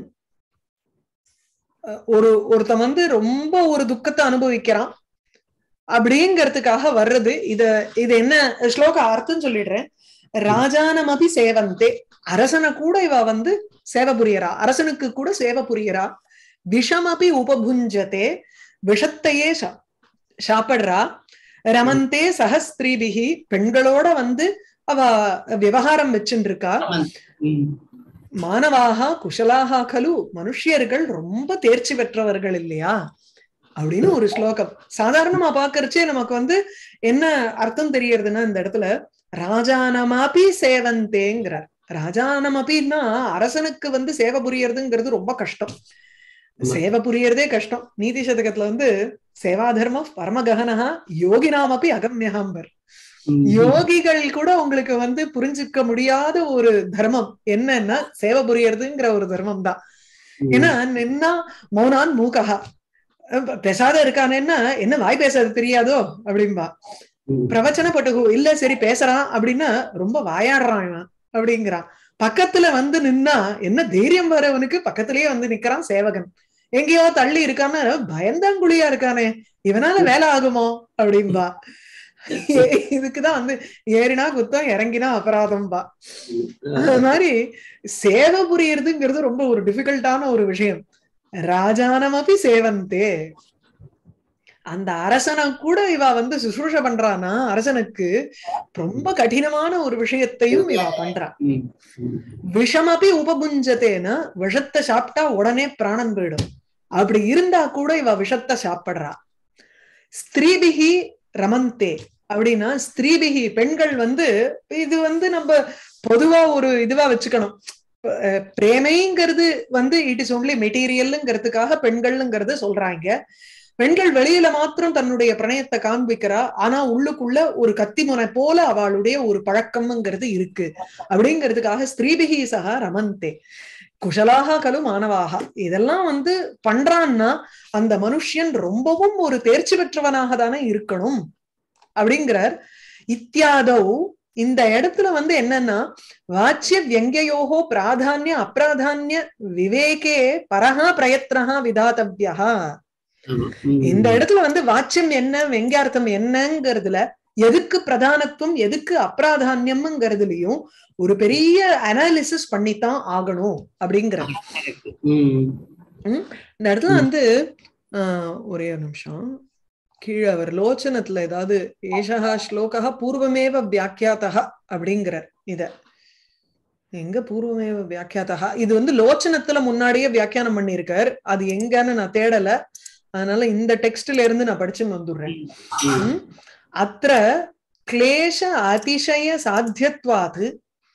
ஒரு ஒருத்தன் வந்து ரொம்ப ஒரு துக்கத்தை அனுபவிக்கிறான் அப்படிங்கிறதுக்காக வர்றது. இத இது என்ன ஸ்லோக அர்த்தம் சொல்லிடுறேன். ராஜானமபி சேவந்தே, அரசனை கூட இவ வந்து சேவை புரியறா, அரசனுக்கு கூட சேவை புரியறா. விஷமபி உபபுஞ்சதே, விஷத்தையே சா- சாப்பிடுறா. ரமந்தே சஹஸ்திரீபிகி, பெண்களோட வந்து அவ விவகாரம் வச்சுட்டு இருக்கா. ம். மானவாக குஷலாக கலு, மனுஷியர்கள் ரொம்ப தேர்ச்சி பெற்றவர்கள் இல்லையா அப்படின்னு ஒரு ஸ்லோகம். சாதாரணமா பாக்குறச்சே நமக்கு வந்து என்ன அர்த்தம் தெரியறதுன்னா, இந்த இடத்துல ராஜானமாபி சேவந்தேங்கிறார். ராஜானமபின்னா அரசனுக்கு வந்து சேவை புரியறதுங்கிறது ரொம்ப கஷ்டம். சேவை புரியறதே கஷ்டம். நீதி சதகத்துல வந்து சேவா தர்மம் பரமகஹனஹா யோகினாமபி அகம்யஹாம்பர். ம். யோகிகள் கூட உங்களுக்கு வந்து புரிஞ்சுக்க முடியாத ஒரு தர்மம் என்னன்னா சேவை புரியறதுங்கிற ஒரு தர்மம் தான். ஏன்னா நின்னா மௌனான் மூகஹா, பேசாத இருக்கானேன்னா என்ன வாய் பேசாது தெரியாதோ அப்படின்பா. ம். பிரவச்சன பட்டுகு இல்ல சரி பேசுறான் அப்படின்னா ரொம்ப வாயாடுறான் இவன் அப்படிங்கிறான். பக்கத்துல வந்து நின்னா என்ன தைரியம் வரவனுக்கு, பக்கத்திலேயே வந்து நிக்கிறான் சேவகன். எங்கேயோ தள்ளி இருக்கான்னு பயந்தாங்குழியா இருக்கானே, இவனால வேலை ஆகுமோ அப்படின்பா. இதுக்குதான் வந்து ஏறினா குத்தம் இறங்கினா அபராதம் பா. அது மாதிரி சேவை புரியறதுங்கிறது ரொம்ப ஒரு டிஃபிகல்ட்டான ஒரு விஷயம். ராஜானமபி சேவந்தே, அந்த அரசனை கூட இவ வந்து சுசுரூஷ பண்றானா, அரசனுக்கு ரொம்ப கடினமான ஒரு விஷயத்தையும் இவ பண்றா. ம். ம். விஷமபி உபபுஞ்சத்தேன்னா விஷத்தை சாப்பிட்டா உடனே பிராணம் போயிடும். அப்படி இருந்தா கூட இவ விஷத்தை சாப்பிடுறா. ஸ்திரீபிகி ரமந்தே அப்படின்னா ஸ்திரீபிகி பெண்கள் வந்து, இது வந்து நம்ம பொதுவா ஒரு இதுவா வச்சுக்கணும். அஹ் பிரேமைங்கிறது வந்து இட் இஸ் ஒன்லி மெட்டீரியல்ங்கிறதுக்காக பெண்கள்ங்கிறது சொல்றாங்க. பெண்கள் வெளியில மாத்திரம் தன்னுடைய பிரணயத்தை காண்பிக்கிறா, ஆனா உள்ளுக்குள்ள ஒரு கத்திமுனை போல அவளுடைய ஒரு பழக்கம்ங்கிறது இருக்கு. அப்படிங்கிறதுக்காக ஸ்திரீபிகி சக ரமந்தே குஷலாக கலு மானவாக இதெல்லாம் வந்து பண்றான்னா அந்த மனுஷன் ரொம்பவும் ஒரு தேர்ச்சி பெற்றவனாக தானே இருக்கணும் அப்படிங்கிறார். இத்தியாதவ், இந்த இடத்துல வந்து என்னன்னா வாச்சிய வியங்கயோகோ பிராதான்ய அப்பிராதான்ய விவேகே பரஹா பிரயத்னஹா விதாதவ்யா. இந்த இடத்துல வந்து வாச்சியம் என்ன வெங்கியார்த்தம் என்னங்கிறதுல எதுக்கு பிரதானத்துவம் எதுக்கு அப்பிராதான்யம்ங்கிறதுலயும் ஒரு பெரிய அனாலிசிஸ் பண்ணித்தான் ஆகணும் அப்படிங்கிறது. இந்த இடத்துல வந்து ஆஹ் ஒரே ஒரு நிமிஷம் கீழே அவர் லோச்சனத்துல ஏதாவது ஏஷா ஸ்லோகா பூர்வமேவ வியாக்கியாத்தா அப்படிங்கிறார். இத எங்க பூர்வமேவ வியாக்கியாத்தா, இது வந்து லோச்சனத்துல முன்னாடியே வியாக்கியானம் பண்ணியிருக்கார். அது எங்கன்னு நான் தேடல, அதனால இந்த டெக்ஸ்ட்ல இருந்து நான் படிச்சுன்னு வந்துடுறேன். அத்திர கிளேஷ அதிசய சாத்தியத்வாது,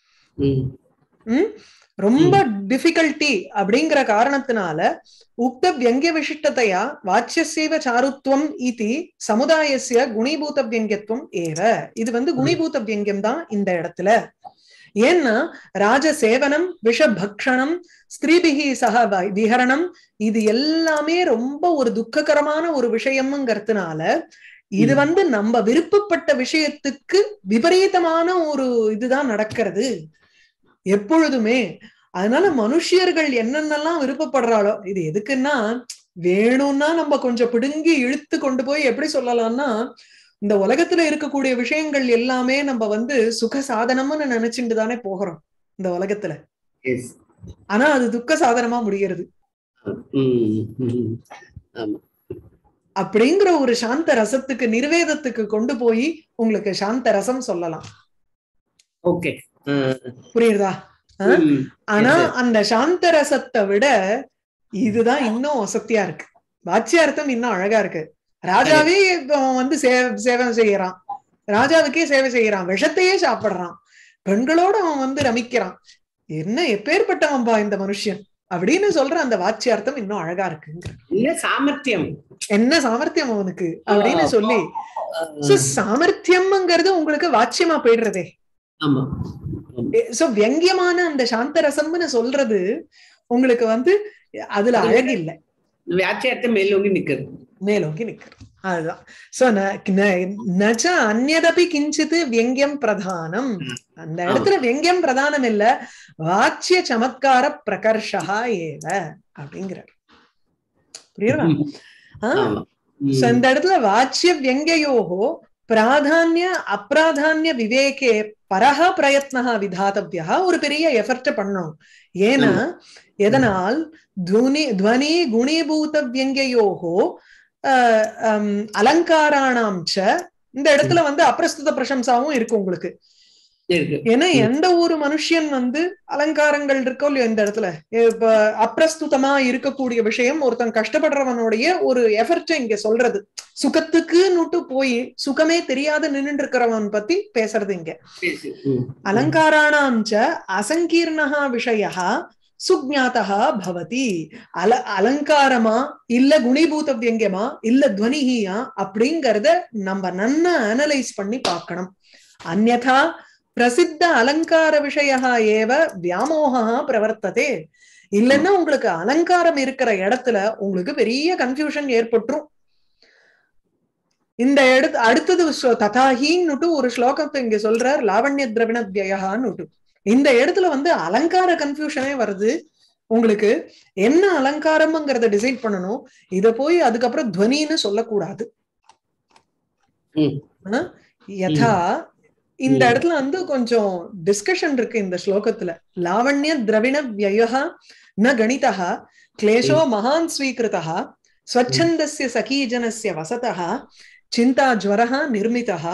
ரொம்ப டிஃபிகல்ட்டி அப்படிங்கிற காரணத்தினால உக்த வியங்கிய விசிஷ்டத்தையா வாச்சியசேவ சாருத்வம் இதி சமுதாயஸ்ய குணீபூத வியங்கியத்துவம் ஏவ. இது வந்து குணீபூத வியங்கியம் தான் இந்த இடத்துல. ஏன்னா ராஜசேவனம் விஷபக்ஷணம் ஸ்திரீபிகி சக விஹரணம் இது எல்லாமே ரொம்ப ஒரு துக்ககரமான ஒரு விஷயம்ங்கிறதுனால இது வந்து நம்ம விருப்பப்பட்ட விஷயத்துக்கு விபரீதமான ஒரு இதுதான் நடக்கிறது எப்பொழுதுமே. அதனால மனுஷியர்கள் என்னென்னலாம் விருப்பப்படுறாளோ, இது எதுக்குன்னா வேணும்னா நம்ம கொஞ்சம் பிடுங்கி இழுத்து கொண்டு போய் எப்படி சொல்லலாம்னா, இந்த உலகத்துல இருக்கக்கூடிய விஷயங்கள் எல்லாமே நம்ம வந்து சுக சாதனம்னு நினைச்சுட்டு தானே போகிறோம் இந்த உலகத்துல. ஆனா அது துக்க சாதனமா முடிகிறது. அப்படிங்கிற ஒரு சாந்த ரசத்துக்கு நிர்வேதத்துக்கு கொண்டு போய் உங்களுக்கு சாந்த ரசம் சொல்லலாம். ஓகே. புரியுதா? ஆனா அந்த சாந்த ரசத்தை விட இதுதான் இன்னும் வசத்தியா இருக்கு. வாச்சியார்த்தம் இன்னும் அழகா இருக்கு. ராஜாவே வந்து சேவை செய்யறான், ராஜாவுக்கே சேவை செய்யறான், விஷத்தையே சாப்பிடுறான், பெண்களோட அவன் வந்து ரமிக்கிறான். என்ன எப்பேற்பட்டவன்பா இந்த மனுஷன் அப்படின்னு சொல்ற அந்த வாச்சியார்த்தம் இன்னும் அழகா இருக்குங்க. என்ன சாமர்த்தியம், என்ன சாமர்த்தியம் அவனுக்கு அப்படின்னு சொல்லி சாமர்த்தியம்ங்கிறது உங்களுக்கு வாச்சியமா போயிடுறதே. ஆமா. சோ வியங்கியமான அந்த சாந்த ரசம்னு சொல்றது உங்களுக்கு வந்து அதுல அழகு இல்லை, வாச்சியார்த்தம் மேலோங்கி நிக்கிறது, மேலோங்கி நிக்கிறது. அதுதான். சோ நச்ச அந்யதபி கிஞ்சித் வியங்கியம் பிரதானம். அந்த இடத்துல வியங்கியம் பிரதானம் இல்ல, வாச்சிய சமத்கார பிரகர்ஷா ஏவ அப்படிங்கிறார். புரியுதா? இந்த இடத்துல வாச்சிய வியங்கியோகோ பிராதான்ய அப்பிராதான்ய விவேகே பரஹ பிரயத்னஹ விதாதவ்யா ஒரு பெரிய எஃபர்ட் பண்ணணும். ஏன்னா எதனால் துவனி துவனி குணீபூத வியங்கியோகோ அலங்காராணாம் ச இந்த இடத்துல வந்து அப்பிரஸ்துத பிரசம்சாவும் இருக்கு உங்களுக்கு. ஏன்னா எந்த ஒரு மனுஷன் வந்து அலங்காரங்கள் இருக்கோ இல்லையோ இந்த இடத்துல இப்ப அப்பிரஸ்துதமா இருக்கக்கூடிய விஷயம் ஒருத்தன் கஷ்டப்படுறவனுடைய ஒரு எஃபர்ட் இங்க சொல்றது. சுகத்துக்குன்னுட்டு போய் சுகமே தெரியாத நின்று இருக்கிறவன் பத்தி பேசுறது இங்க. அலங்காராணாம் ச அசங்கீர்ணஹா விஷயா சுஜ்ஞாதா பவதி. அல அலங்காரமா இல்ல குணிபூத வியங்கியமா இல்ல துவனியா அப்படிங்கறத நம்ம நன்னா அனலைஸ் பண்ணி பார்க்கணும். அந்யதா பிரசித்த அலங்கார விஷயா ஏவ வியாமோகா பிரவர்த்ததே. இல்லைன்னா உங்களுக்கு அலங்காரம் இருக்கிற இடத்துல உங்களுக்கு பெரிய கன்ஃபியூஷன் ஏற்பட்டுரும். இந்த இடத்து அடுத்தது ததாஹின்னுட்டு ஒரு ஸ்லோகத்தை இங்க சொல்றார், லாவண்ய திரவிண வியயான்னுட்டு. இந்த இடத்துல வந்து அலங்கார கன்ஃபியூஷனே வருது உங்களுக்கு. என்ன அலங்காரம்ங்கிறத டிசைட் பண்ணணும். இத போய் அதுக்கப்புறம் துவனின்னு சொல்லக்கூடாது. யதா இந்த இடத்துல வந்து கொஞ்சம் டிஸ்கஷன் இருக்கு இந்த ஸ்லோகத்துல. லாவண்ய திரவிண வியயா ந கணிதா கிளேஷோ மகான் ஸ்வீகிருதா ஸ்வச்சந்தஸ்ய சகீஜனஸ்ய வசதா சிந்தா ஜ்வரஹ நிர்மிதா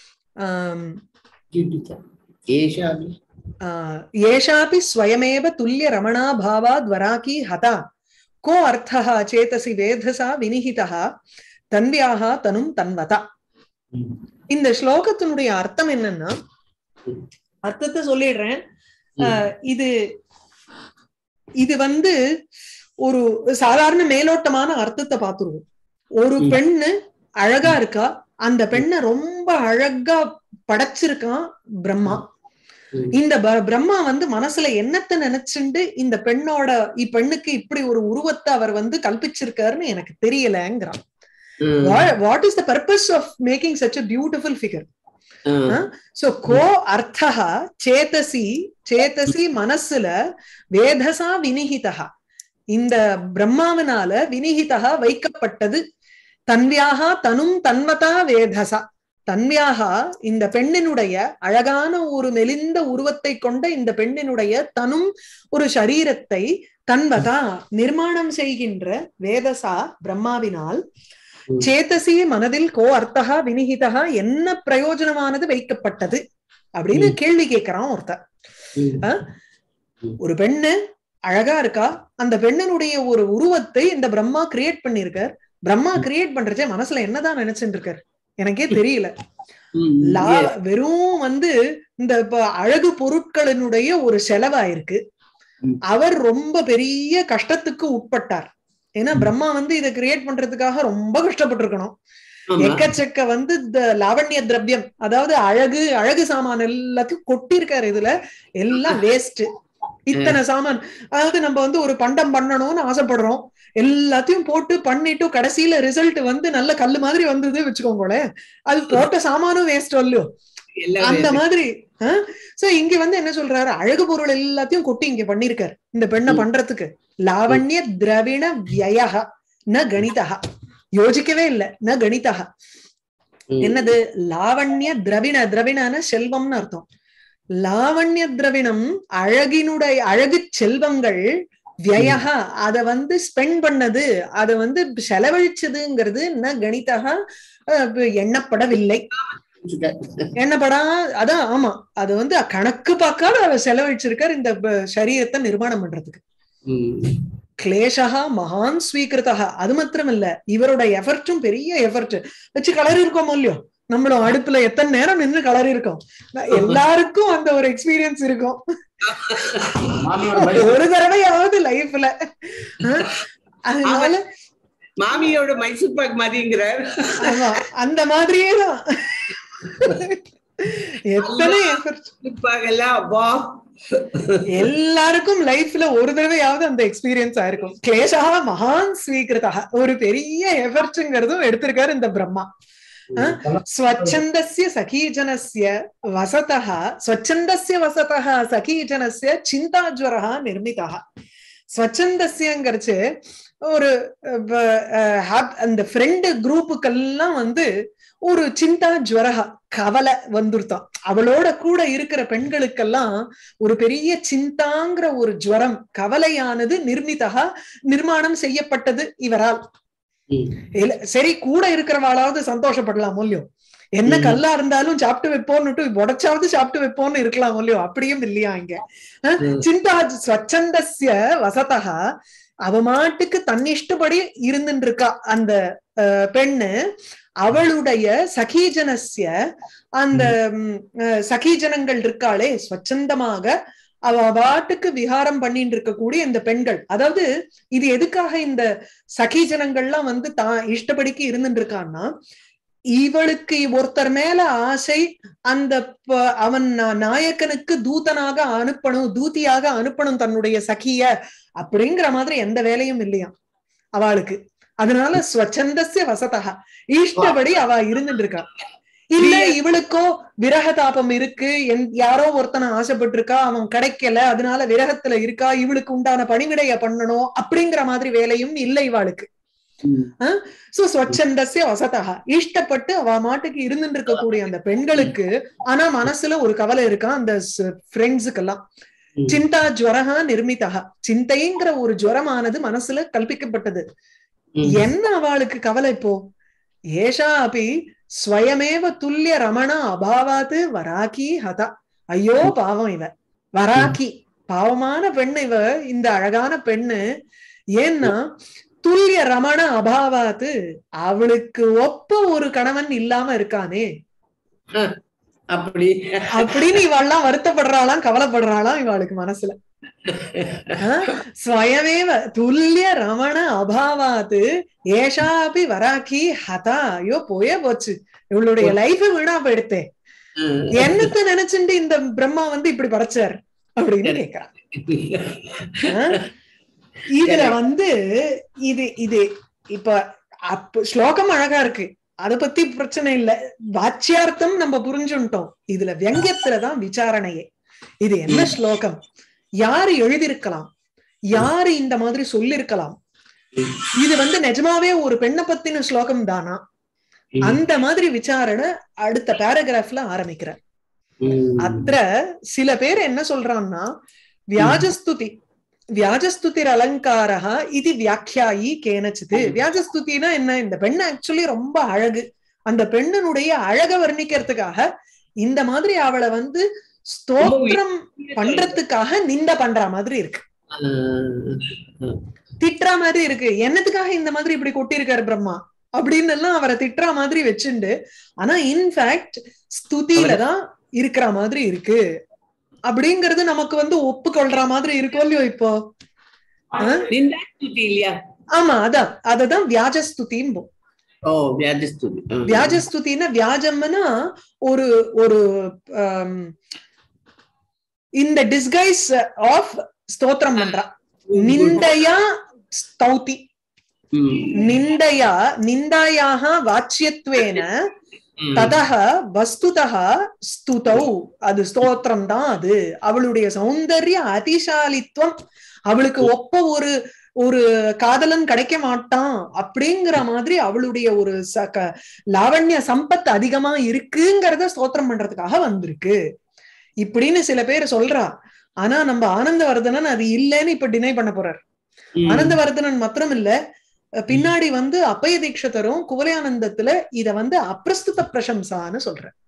ஏஷாபி ஸ்வயமேவ துல்லிய ரமணா பாவாத் வராகி ஹதா கோ அர்த்தஹ சேதசி வேதசா வினிஹிதா தன்வியாஹ தனும் தன்வதா. இந்த ஸ்லோகத்தினுடைய அர்த்தம் என்னன்னா, அர்த்தத்தை சொல்லிடுறேன். இது இது வந்து ஒரு சாதாரண மேலோட்டமான அர்த்தத்தை பார்த்துருவோம். ஒரு பெண்ணு அழகா இருக்கா, அந்த பெண்ணை ரொம்ப அழகா படைச்சிருக்கான் பிரம்மா. இந்த பிரம்மா வந்து மனசுல என்னத்தை நினைச்சுண்டு இந்த பெண்ணோட இப்பெண்ணுக்கு இப்படி ஒரு உருவத்தை அவர் வந்து கல்பிச்சிருக்காருன்னு எனக்கு தெரியலங்கிறான். What is the purpose of making such a beautiful figure? Uh, so ko arthaha chetasi chetasi manasula vedhasa vinihitaha. இந்த பிரம்மாவினால வினிஹிதா வைக்கப்பட்டது. தன்வியாகா தனும் தன்வதா வேதசா. தன்வியாகா இந்த பெண்ணினுடைய அழகான ஒரு மெலிந்த உருவத்தை கொண்ட இந்த பெண்ணினுடைய தனும் ஒரு சரீரத்தை தன்வதா நிர்மாணம் செய்கின்ற வேதசா பிரம்மாவினால் சேதசி மனதில் கோ அர்த்தா வினிஹிதா என்ன பிரயோஜனமானது வைக்கப்பட்டது அப்படின்னு கேள்வி கேட்கிறான் ஒருத்தர். ஒரு பெண்ணு அழகா இருக்கா, அந்த பெண்ணினுடைய ஒரு உருவத்தை இந்த பிரம்மா கிரியேட் பண்ணிருக்கார். பிரம்மா கிரியேட் பண்றச்சே மனசுல என்னதான் நினைச்சுட்டு இருக்காரு எனக்கே தெரியல. லா வெறும் வந்து இந்த அழகு பொருட்களினுடைய ஒரு செலவாயிருக்கு. அவர் ரொம்ப பெரிய கஷ்டத்துக்கு உட்பட்டார். ஏன்னா பிரம்மா வந்து இதை கிரியேட் பண்றதுக்காக ரொம்ப கஷ்டப்பட்டிருக்கணும். எக்கச்சக்க வந்து இந்த லாவண்ய திரவியம், அதாவது அழகு அழகு சாமான் எல்லாத்தையும் கொட்டிருக்காரு. இதுல எல்லாம் வேஸ்ட். இத்தனை சாமான், அதாவது நம்ம வந்து ஒரு பண்டம் பண்ணணும்னு ஆசைப்படுறோம், எல்லாத்தையும் போட்டு பண்ணிட்டு கடைசியில ரிசல்ட் வந்து நல்ல கல்லு மாதிரி வந்தது வச்சுக்கோங்களேன், அது போட்ட சாமானும் வேஸ்ட் இல்லையோ அந்த மாதிரி. சோ இங்க வந்து என்ன சொல்றாரு, அழகு பொருள் எல்லாத்தையும் கொட்டி இங்க பண்ணிருக்காரு இந்த பெண்ணை பண்றதுக்கு. லாவண்ய திரவிண வியயா ந கணிதா, யோசிக்கவே இல்லை, ந கணிதா. என்னது லாவண்ய திரவிண, திரவிணான செல்வம்னு அர்த்தம். லாவண்ய திரவிணம் அழகினுடைய அழகு செல்வங்கள், வியயா அத வந்து ஸ்பெண்ட் பண்ணது, அத வந்து செலவழிச்சதுங்கிறது ந கணிதா எண்ணப்படவில்லை. என்ன படம் அதான் ஆமா அது வந்து கணக்கு பார்க்காத அவர் செலவழிச்சிருக்காரு இந்த சரீரத்தை நிர்மாணம் பண்றதுக்கு. கிளேஷா மகான் ஸ்வீகிருதா. அது மாத்திரம் இல்ல, இவரோட எஃபர்ட்டும் பெரிய எஃபர்ட் வச்சு கலர் இருக்கோமோ இல்லையோ, நம்மளும் அடுப்புல எத்தனை நேரம் நின்று கலர் இருக்கோம். எல்லாருக்கும் அந்த ஒரு எக்ஸ்பீரியன்ஸ் இருக்கும் ஒரு தடவையாவது லைஃப்ல. அதனால மாமியோட மைசூர் பாக் மாதிரிங்கிறார். ஆமா அந்த மாதிரியே தான் எத்தனை எஃபர்ட் எல்லாருக்கும் லைஃப்ல ஒரு தடவையாவது அந்த எக்ஸ்பீரியன்ஸ் ஆயிருக்கும். கிளேஷா மகான் ஸ்வீகிருதா, ஒரு பெரிய எஃபர்ட்ங்கிறதும் எடுத்திருக்காரு இந்த பிரம்மா. ஸ்வச்சந்தஸ்ய சகீஜனஸ்ய வசதः ஸ்வச்சந்தஸ்ய வசதः சகீஜனஸ்ய சிந்தாஜ்வரः நிர்மிதः. ஸ்வச்சந்தஸ்யங்கிறச்சு ஒரு அந்த ஃப்ரெண்டு குரூப்புக்கெல்லாம் வந்து ஒரு சிந்தா ஜுவரகா கவலை வந்துருத்தான். அவளோட கூட இருக்கிற பெண்களுக்கெல்லாம் ஒரு பெரிய சிந்தாங்கிற ஒரு ஜுவரம் கவலையானது நிர்மிதா நிர்மாணம் செய்யப்பட்டது இவரால். சரி கூட இருக்கிறவாளாவது சந்தோஷப்படலாம் இல்லையோ, என்ன கல்லா இருந்தாலும் சாப்பிட்டு வைப்போம்னுட்டு உடைச்சாவது சாப்பிட்டு வைப்போம்னு இருக்கலாம் இல்லையோ, அப்படியும் இல்லையா இங்க. சிந்தா ஸ்வச்சந்தஸ்ய வசதா, அவ மாட்டுக்கு தன்னிஷ்டப்படி இருந்துட்டு இருக்கா அந்த பெண்ணு. அவளுடைய சகீஜனஸ்ய அந்த சகீஜனங்கள் இருக்காளே ஸ்வச்சந்தமாக அவ பாட்டுக்கு விஹாரம் பண்ணிட்டு இருக்கக்கூடிய இந்த பெண்கள். அதாவது இது எதுக்காக இந்த சகீஜனங்கள்லாம் வந்து தான் இஷ்டப்படிக்கு இருந்துட்டு இருக்கான்னா, இவளுக்கு ஒருத்தர் மேல ஆசை, அந்த அவன் நாயக்கனுக்கு தூதனாக அனுப்பணும், தூதியாக அனுப்பணும் தன்னுடைய சகிய அப்படிங்கிற மாதிரி எந்த வேலையும் இல்லையா அவளுக்கு. அதனால ஸ்வச்சந்தஸ்ய வசதா இஷ்டப்படி அவ இருந்துட்டு இருக்கா. இல்ல இவளுக்கோ விரக தாபம் இருக்கு, யாரோ ஒருத்தனை ஆசைப்பட்டு இருக்கா, அவன் கிடைக்கல அதனால விரகத்துல இருக்கா, இவளுக்கு உண்டான பணிவிடைய பண்ணணும் அப்படிங்கிற மாதிரி வேலையும் இல்லை இவாளுக்கு. ஸ்வச்சந்தஸ்ய வசதா இஷ்டப்பட்டு அவ மாட்டுக்கு இருந்துட்டு இருக்கக்கூடிய அந்த பெண்களுக்கு ஆனா மனசுல ஒரு கவலை இருக்கா அந்த ஃப்ரெண்ட்ஸுக்கெல்லாம். சிந்தா ஜுவரகா நிர்மிதா, சிந்தைங்கிற ஒரு ஜுவரமானது மனசுல கல்பிக்கப்பட்டது. என்ன அவளுக்கு கவலை இப்போ? ஏஷா அப்படி ஸ்வயமேவ துல்லிய ரமண அபாவாத்து வராக்கி ஹதா. ஐயோ பாவம் இவ, வராக்கி பாவமான பெண்ணு இவ, இந்த அழகான பெண்ணு. ஏன்னா துல்லிய ரமண அபாவாத்து, அவளுக்கு ஒப்ப ஒரு கணவன் இல்லாம இருக்கானே அப்படி அப்படின்னு இவாள்லாம் வருத்தப்படுறாளாம், கவலைப்படுறாளாம் இவாளுக்கு மனசுல. ஸ்வயமேவ துல்லிய ரமண அபாவாத்து ஏஷா அப்படி வராக்கி ஹதா. ஐயோ போயே போச்சு, இவளுடைய லைஃப் வீணா போயிடுத்தே, என்னத்த நினைச்சுட்டு இந்த பிரம்மா வந்து இப்படி படைச்சார் அப்படின்னு கேக்குறான். இதுல வந்து இது இது இப்ப அப்ப ஸ்லோகம் அழகா இருக்கு, அத பத்தி பிரச்சனை இல்ல, வாச்சியார்த்தம் நம்ம புரிஞ்சுட்டோம். இதுல வியங்கியத்துலதான் விசாரணையே. இது என்ன ஸ்லோகம், யாரு எழுதியிருக்கலாம், யாரு இந்த மாதிரி சொல்லிருக்கலாம், இது வந்து நிஜமாவே ஒரு பெண்ணை பத்தின ஸ்லோகம் தானா, அந்த மாதிரி விசாரணை அடுத்த பேராகிராஃப்ல ஆரம்பிக்கிறார். அத்த சில பேர் என்ன சொல்றான்னா, வியாஜஸ்துதி வியாஜஸ்துதிர் அலங்காரா இது வியாக்கியாயி கேனச்சிது. வியாஜஸ்துதினா என்ன, இந்த பெண் ஆக்சுவலி ரொம்ப அழகு, அந்த பெண்ணினுடைய அழக வர்ணிக்கிறதுக்காக இந்த மாதிரி அவளை வந்து ஸ்தோத்திரம் பண்றதுக்காக நிந்த பண்ற மாதிரி இருக்கு, திட்டுற மாதிரி இருக்கு. என்னத்துக்காக இந்த மாதிரி இப்படி கொட்டிருக்காரு பிரம்மா அப்படின்னு எல்லாம் அவரை திட்டுற மாதிரி வச்சுண்டு, ஆனா இன்ஃபேக்ட் ஸ்துதியில தான் இருக்கிற மாதிரி இருக்கு அப்படிங்கறது நமக்கு வந்து ஒப்புக்கொள்ற மாதிரி இருக்கும் இல்லையோ இப்போ. ஆமா அதான் அததான் வியாஜஸ்துதின்னு. வியாஜஸ்துதினா வியாஜம்னா ஒரு ஒரு இந்த டிஸ்கைஸ் ஆஃப் ஸ்தோத்திரம் பண்றா. நிந்தையா ஸ்தௌதி, நிந்தையா நிந்தாயாக வாச்சியத்வேன ததஹ வஸ்துதஹ ஸ்துதௌ, அது ஸ்தோத்திரம் தான். அது அவளுடைய சௌந்தர்ய அதிசாலித்துவம், அவளுக்கு ஒப்ப ஒரு ஒரு காதலன் கிடைக்க மாட்டான் அப்படிங்கிற மாதிரி அவளுடைய ஒரு ச லாவண்ய சம்பத் அதிகமா இருக்குங்கிறத ஸ்தோத்திரம் பண்றதுக்காக வந்திருக்கு இப்படின்னு சில பேர் சொல்றா. ஆனா நம்ம ஆனந்தவர்தனன் அது இல்லைன்னு இப்ப டினை பண்ண போறார். ஆனந்தவர்தனன் மாத்திரம் இல்ல, பின்னாடி வந்து அப்பய தீட்சிதரும் குவலயானந்தத்துல இத வந்து அப்பிரஸ்துத பிரசம்சான்னு சொல்ற.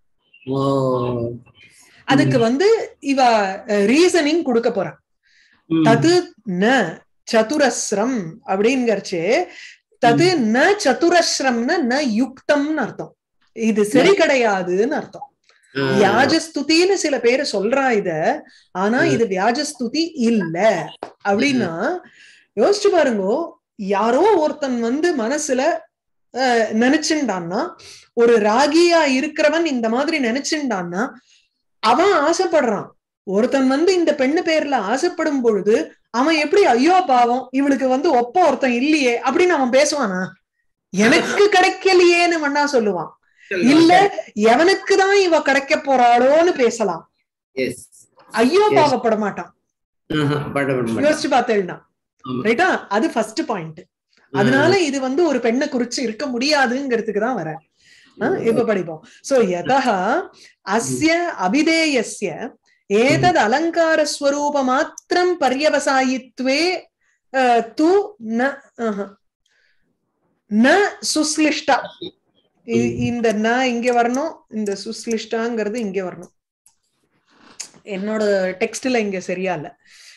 ஓ அதுக்கு வந்து இவ ரீசனிங் கொடுக்க போறா. ம். தது ந சதுரஸ்ரம் அப்படிங்கறச்சு தது ந சதுரஸ்ரம்னு ந யுக்தம்னு அர்த்தம். இது சரி கிடையாதுன்னு அர்த்தம். ஆ. வியாஜஸ்துதின்னு சில பேரு சொல்றா இத, ஆனா ம். இது வியாஜஸ்துதி இல்ல அப்படின்னா யோசிச்சு பாருங்க. யாரோ ஒருத்தன் வந்து மனசுல அஹ், நினைச்சுண்டான்னா, ஒரு ராகியா இருக்கிறவன் இந்த மாதிரி நினைச்சுண்டான்னா அவன் ஆசைப்படுறான். ஒருத்தன் வந்து இந்த பெண்ணு பேர்ல ஆசைப்படும் பொழுது அவன் எப்படி ஐயோ பாவம் இவளுக்கு வந்து ஒப்ப ஒருத்தன் இல்லையே அப்படின்னு அவன் பேசுவானா? எனக்கு கிடைக்கலையேன்னு மண்ணா சொல்லுவான். இல்ல எவனுக்குதான் இவ கிடைக்க போறாளோன்னு பேசலாம். Yes. ஐயோ Yes. பாவப்பட மாட்டான். ஆஹா, பட பட மாட்டான். யோசிச்சு பார்த்தேன்னா ஆமா. ரைட்டா? அது ஃபர்ஸ்ட் பாயிண்ட். அதனால இது வந்து ஒரு பெண்ணை குறிச்சு இருக்க முடியாதுங்கிறதுக்கு தான் வர. அஹ் இப்ப படிப்போம். சோ யதஹ அஸ்ய அபிதேயஸ்ய ஏதத் அலங்கார ஸ்வரூப மாத்திரம் பர்யவசாயித்வே அஹ், து ந ஆஹா. ந சுஸ்லிஷ்டா. இ- இந்த ந இங்க வரணும், இந்த சுஸ்லிஷ்டாங்கிறது இங்க வரணும். என்னோட டெக்ஸ்ட்ல இங்க சரியா இல்ல.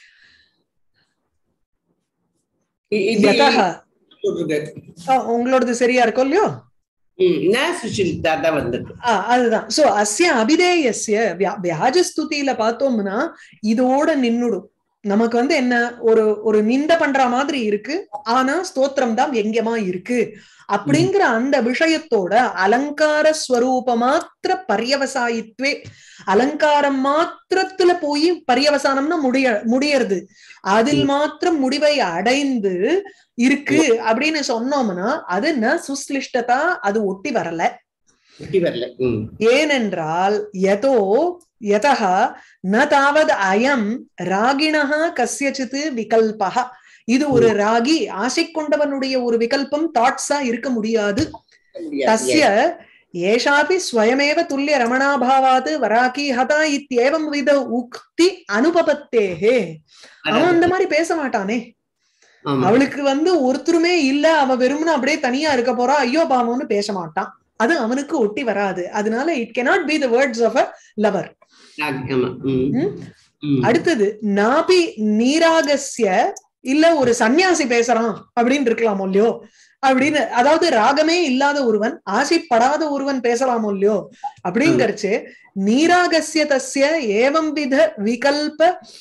இ- இது யதஹ போட்டிருக்கு. அஹ், உங்களோடது சரியா இருக்கும் இல்லையோ? ம், ந சுஷிலிதா தான் வந்திருக்கு. ஆ, அதுதான். சோ அஸ்ய அபிதேயஸ்ய வியா- வியாஜஸ்துதியில பார்த்தோம்னா இதோட நின்னுடும். நமக்கு வந்து என்ன ஒரு ஒரு நிந்த பண்ற மாதிரி இருக்கு, ஆனா ஸ்தோத்திரம் தான் எங்கேமா இருக்கு அப்படிங்கிற அந்த விஷயத்தோட அலங்கார ஸ்வரூப மாத்திர பர்யவசாயித்வே, அலங்காரம் மாத்திரத்துல போய் பர்யவசானம்னா முடிய முடியறது அதில் மாத்திரம் முடிவை அடைந்து இருக்கு அப்படின்னு சொன்னோம்னா அது ந சுஸ்லிஷ்டதா, அது ஒட்டி வரல. ஒட்டி வரல. ம். ஏனென்றால் யதோ யதஹ ந தாவத் அயம் ராகிணஹ கஸ்யசித் விகல்பஹ. இது ஒரு ராகி ஆசை கொண்டவனுடைய ஒரு விகல்பம் தாட்ஸா இருக்க முடியாது. தஸ்ய ஏஷாபி ஸ்வயமேவ துல்லிய ரமணாபாவாத் வராகி ஹதா இத்யேவம் வித உக்தி அனுபபத்தேஹே. அவன் அந்த மாதிரி பேச மாட்டானே. ஆமா. அவளுக்கு வந்து ஒருத்தருமே இல்ல, அவ வெறும்னு அப்படியே தனியா இருக்க போறா, ஐயோ பாவம்னு பேச மாட்டான். அது அவனுக்கு ஒட்டி வராது. அதனால it cannot be the words of a lover. ஆமா. ம். ம்? ம். அடுத்தது நாபி நீராகஸ்ய, இல்ல ஒரு சன்னியாசி பேசுறான் அப்படின்னு இருக்கலாமோ இல்லையோ அப்படின்னு, அதாவது ராகமே இல்லாத ஒருவன், ஆசைப்படாத ஒருவன் பேசலாமோ இல்லையோ அப்படிங்கறச்சு நீராகஸ்ய தஸ்ய ஏவம் வித விகல்ப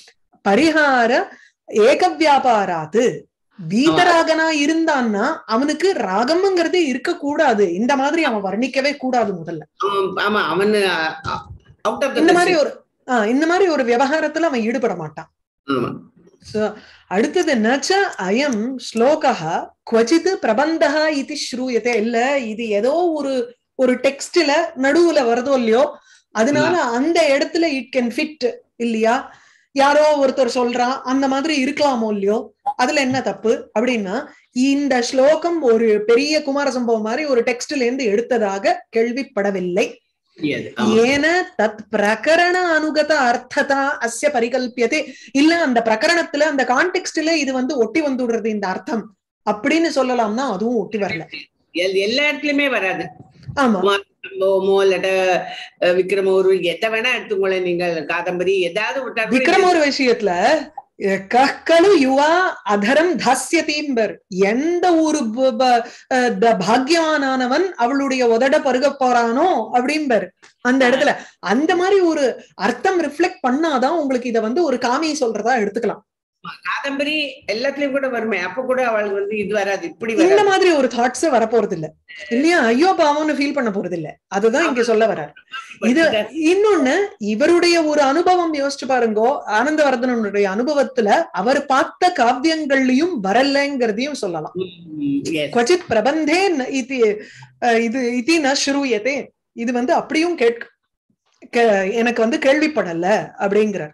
பரிகார ஏக வியாபாராது. வீதராகனா இருந்தான்னா அவனுக்கு ராகம்ங்கிறது இருக்க கூடாது. இந்த மாதிரி அவன் வர்ணிக்கவே கூடாது முதல்ல. ஆம், ஆமா. அவன் அவுட் ஆஃப் இந்த மாதிரி ஒரு ஆஹ் இந்த மாதிரி ஒரு விவகாரத்துல அவன் ஈடுபட மாட்டான். ஆமா. So, அடுத்தது நச்ச அயம் ஸ்லோகः क्वचित् பிரபந்தः இது ஸ்ரூயதே. இல்ல இது ஏதோ ஒரு ஒரு டெக்ஸ்ட்ல நடுவுல வருதோ இல்லையோ, அதனால அந்த இடத்துல இட் கேன் ஃபிட் இல்லையா, யாரோ ஒருத்தர் சொல்றான் அந்த மாதிரி இருக்கலாமோ இல்லையோ, அதுல என்ன தப்பு அப்படின்னா இந்த ஸ்லோகம் ஒரு பெரிய குமார சம்பவம் மாதிரி ஒரு டெக்ஸ்ட்ல இருந்து எடுத்ததாக கேள்விப்படவில்லை. Yes, ஆமா. ஏன தத் பிரகரண அனுகத அர்த்ததா அஸ்ய பரிகல்பியதே. இல்ல அந்த பிரகரணத்துல அந்த கான்டெக்ஸ்ட்ல இது வந்து ஒட்டி வந்துடுறது இந்த அர்த்தம் அப்படின்னு சொல்லலாம்னா அதுவும் ஒட்டி வரல. எல்- எல்லா இடத்துலயுமே வராது. ஆமா, குமார சம்பவமோ இல்லாட்ட அஹ், விக்ரம ஒரு எதை வேணா எடுத்துக்கோங்களேன். நீங்கள் காதம்பரி ஏதாவது விட்டா கூட விக்ரம ஒரு விஷயத்துல அஹ், கஹ்கலு யுவா அதரம் தாஸ்யதீம்பர். எந்த ஒரு ப- ப- அஹ், த- பாக்யவானானவன் அவளுடைய உதட பருக போறானோ அப்படிம்பர் அந்த இடத்துல. அந்த மாதிரி ஒரு அர்த்தம் ரிஃப்ளெக்ட் பண்ணாதான் உங்களுக்கு இத வந்து ஒரு காமி சொல்றதா எடுத்துக்கலாம். காதம்பரி எல்லாத்துலயும் கூட வருமே. அப்ப கூட அவளுக்கு வந்து இது வராது, இப்படி இந்த வராது. மாதிரி ஒரு தாட்ஸ் வர போறது இல்ல இல்லையா, ஐயோ பாவம்னு ஃபீல் பண்ண போறது இல்ல. அதுதான் இங்க சொல்ல வர்றார். இது இன்னொன்னு இவருடைய ஒரு அனுபவம் யோசிச்சு பாருங்கோ. ஆனந்தவர்தனனுடைய அனுபவத்துல அவர் பார்த்த காவியங்கள்லயும் வரலங்கிறதையும் சொல்லலாம். ம், yes. क्वचित् பிரபந்தே ந- இதி அஹ், இது இதி ந ஸ்ரூயதே. இது வந்து அப்படியும் கேட்க கே- எனக்கு வந்து கேள்விப்படல அப்படிங்கிறார்.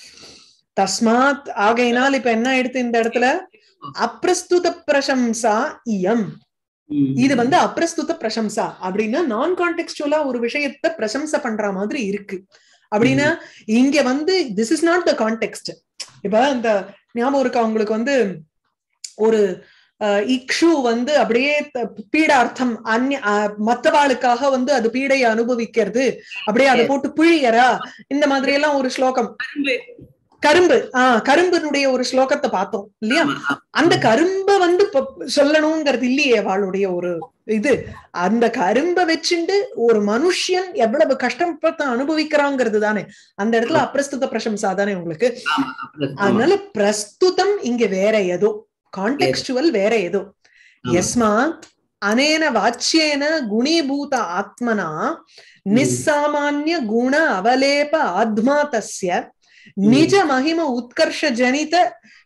தஸ்மாத் ஆகையினால் இப்ப என்ன எடுத்து இந்த இடத்துல அப்பிரஸ்துத பிரசம்சா இயம். ம். இது வந்து அப்பிரஸ்துத பிரசம்சா அப்படின்னா நான் கான்டெக்ஸ்டுவலா ஒரு விஷயத்த பிரசம்சை பண்ற மாதிரி இருக்கு அப்படின்னா இங்க வந்து this is not the context. இப்ப இந்த ஞாபகம் இருக்கா உங்களுக்கு வந்து ஒரு இக்ஷு வந்து அப்படியே பீடார்த்தம் அந்நிய மத்தவாளுக்காக வந்து அது பீடையை அனுபவிக்கிறது, அப்படியே அதை போட்டு புழியறா, இந்த மாதிரி எல்லாம் ஒரு ஸ்லோகம். கரும்பு ஆஹ் கரும்பினுடைய ஒரு ஸ்லோகத்தை பார்த்தோம் இல்லையா? அந்த கரும்பை வந்து சொல்லணுங்கிறது இல்லையே அவளுடைய ஒரு இது. அந்த கரும்பை வச்சுட்டு ஒரு மனுஷன் எவ்வளவு கஷ்டப்பட்டு அனுபவிக்கிறாங்கிறது தானே அந்த இடத்துல அப்பிரஸ்துத பிரசம்சா தானே உங்களுக்கு. அதனால பிரஸ்துதம் இங்க வேற ஏதோ, கான்டெக்ஸ்டுவல் வேற ஏதோ. யஸ்மாத் அனேன வாச்சியேன குணீபூத ஆத்மனா நிஸ்சாமான்ய குண அவலேப ஆத்மா தஸ்ய நிஜ மகிம உத்கர்ஷ ஜனித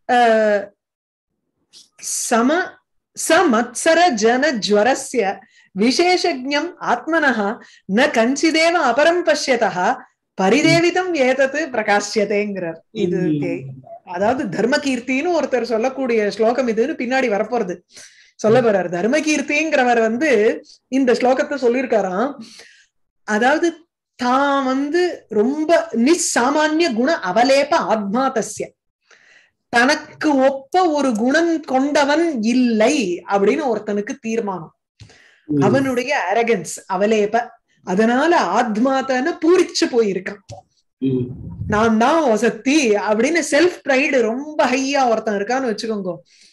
சம சமத்சர ஜன ஜ்வரஸ்ய விசேஷஜ்ஞம் ஆத்மனஹ ந கஞ்சிதேவ அபரம் பஷ்யதஹ பரிதேவிதம் ஏதத்து பிரகாஷ்யதேங்கிறார். இது அதாவது தர்மகீர்த்தின்னு ஒருத்தர் சொல்லக்கூடிய ஸ்லோகம் இதுன்னு பின்னாடி வரப்போறது சொல்ல போறார். தர்மகீர்த்திங்கிறவர் வந்து இந்த ஸ்லோகத்தை சொல்லியிருக்காராம். அதாவது தான் வந்து ரொம்ப நிசாமான்ய குண அவலேப ஆத்மா தஸ்ய, தனக்கு ஒப்ப ஒரு குணம் கொண்டவன் இல்லை அப்படின்னு ஒருத்தனுக்கு தீர்மானம். அவனுடைய அரகன்ஸ் அவலேப, அதனால ஆத்மாத்தன்னு பூரிச்சு போயிருக்கான். நான் தான் வசத்தி அப்படின்னு செல்ஃப் பிரைடு ரொம்ப ஹையா ஒருத்தன் இருக்கான்னு வச்சுக்கோங்க.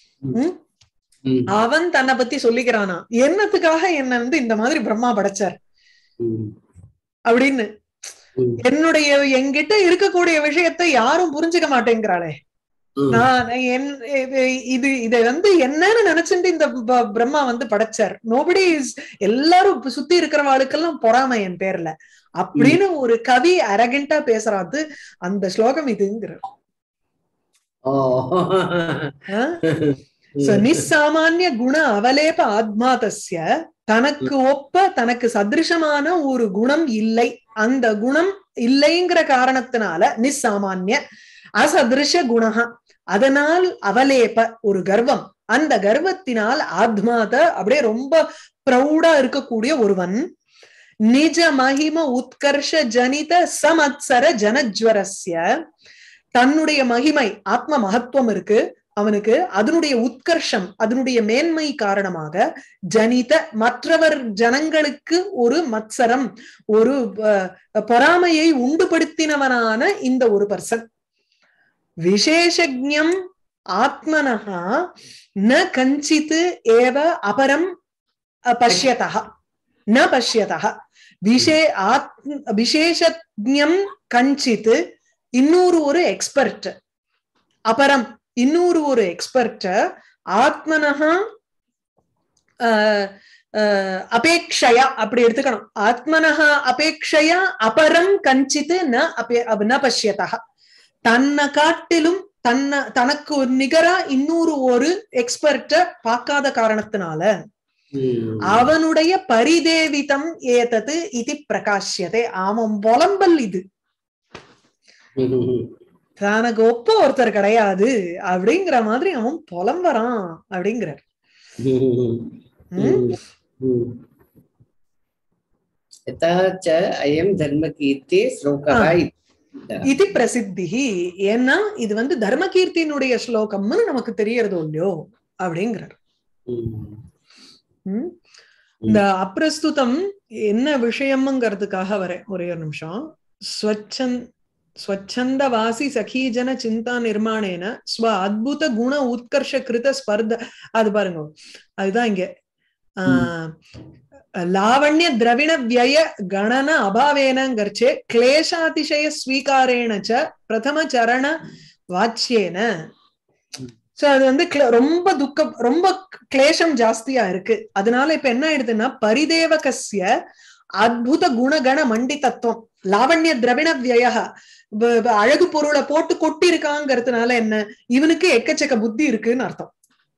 அவன் தன்னை பத்தி சொல்லிக்கிறானா, என்னத்துக்காக என்ன வந்து இந்த மாதிரி பிரம்மா படைச்சார் அப்படின்னு. என்னுடைய என்கிட்ட இருக்கக்கூடிய விஷயத்தை யாரும் புரிஞ்சுக்க மாட்டேங்கிறாளே, நான் இது இதை வந்து என்னன்னு நினைச்சுட்டு இந்த பிரம்மா வந்து படைச்சார். நோபடி இஸ், எல்லாரும் சுத்தி இருக்கிறவாளுக்கெல்லாம் பொறாமை என் பேர்ல அப்படின்னு ஒரு கவி அரகண்டா பேசுறாது அந்த ஸ்லோகம் இதுங்கிற. நிசாமான்ய குண அவலேப ஆத்மா தஸ்ய, தனக்கு ஒப்ப தனக்கு சதிருஷமான ஒரு குணம் இல்லை, அந்த குணம் இல்லைங்கிற காரணத்தினால நிசாமான்ய அசதிருஷ குணஹ, அதனால் அவலேப ஒரு கர்வம், அந்த கர்வத்தினால் ஆத்மாத அப்படியே ரொம்ப ப்ரௌடா இருக்கக்கூடிய ஒருவன் நிஜ மகிம உத்கர்ஷ ஜனித சமத்சர ஜனஜ்வரஸ்ய, தன்னுடைய மகிமை ஆத்ம மகத்துவம் இருக்கு அவனுக்கு, அதனுடைய உத்கர்ஷம் அதனுடைய மேன்மை காரணமாக ஜனித மற்றவர் ஜனங்களுக்கு ஒரு மத்சரம் ஒரு பொறாமையை உண்டுபடுத்தினவனான இந்த ஒரு பர்சன் விசேஷஜ்ஞம் ஆத்மனஹா ந கஞ்சித் ஏவ அபரம் பஷ்யதஹ ந பஷ்யதஹ விஷே ஆத்ம விசேஷஜ்ஞம் கஞ்சித் இன்னொரு ஒரு எக்ஸ்பர்ட், அபரம் இன்னொரு ஒரு எக்ஸ்பர்ட், ஆத்மனஹா அபேக்ஷயா அப்படி எடுத்துக்கணும். ஆத்மனஹா அபேக்ஷயா அபரம் கஞ்சித் ந அபே ந பஷ்யதஹ, தன்னை காட்டிலும் தன்னை தனக்கு நிகரா இன்னொரு ஒரு எக்ஸ்பர்ட்ட பார்க்காத காரணத்தினால அவனுடைய பரிதேவிதம் ஏதது இது பிரகாஷ்யதே, அவன் புலம்பல் இது, தனக்கு ஒப்ப ஒருத்தர் கிடையாது அப்படிங்கிற மாதிரி அவன் புலம்பறான் அப்படிங்கிறார். இது பிரசித்தி, ஏன்னா இது வந்து தர்மகீர்த்தியினுடைய ஸ்லோகம்னு நமக்கு தெரியறதோ இல்லையோ அப்படிங்கிறார். இந்த அப்பிரஸ்துதம் என்ன விஷயம்ங்கிறதுக்காக வரேன் ஒரே ஒரு நிமிஷம். ஸ்வச்சந்த் ஸ்வச்சந்தவாசி சகீஜன சிந்தா நிர்மாணேன ஸ்வ அத்புத குண உத்கர்ஷ கிருத ஸ்பர்த, அது பாருங்க அதுதான் இங்க ஆஹ் லாவண்ய திரவிண விய கணன அபாவேனங்கர்ச்சே கிளேஷாதிசய ஸ்வீகாரேனச்ச பிரதம சரண வாச்சியேன. சோ அது வந்து ரொம்ப துக்கம், ரொம்ப கிளேஷம் ஜாஸ்தியா இருக்கு. அதனால இப்ப என்ன ஆயிடுதுன்னா பரிதேவகஸ்ய அத்புத குணகண மண்டிதத்துவம், லாவண்ய திரவிண விய அழகு பொருளை போட்டு கொட்டி இருக்காங்கிறதுனால என்ன, இவனுக்கு எக்கச்சக்க புத்தி இருக்குன்னு அர்த்தம்.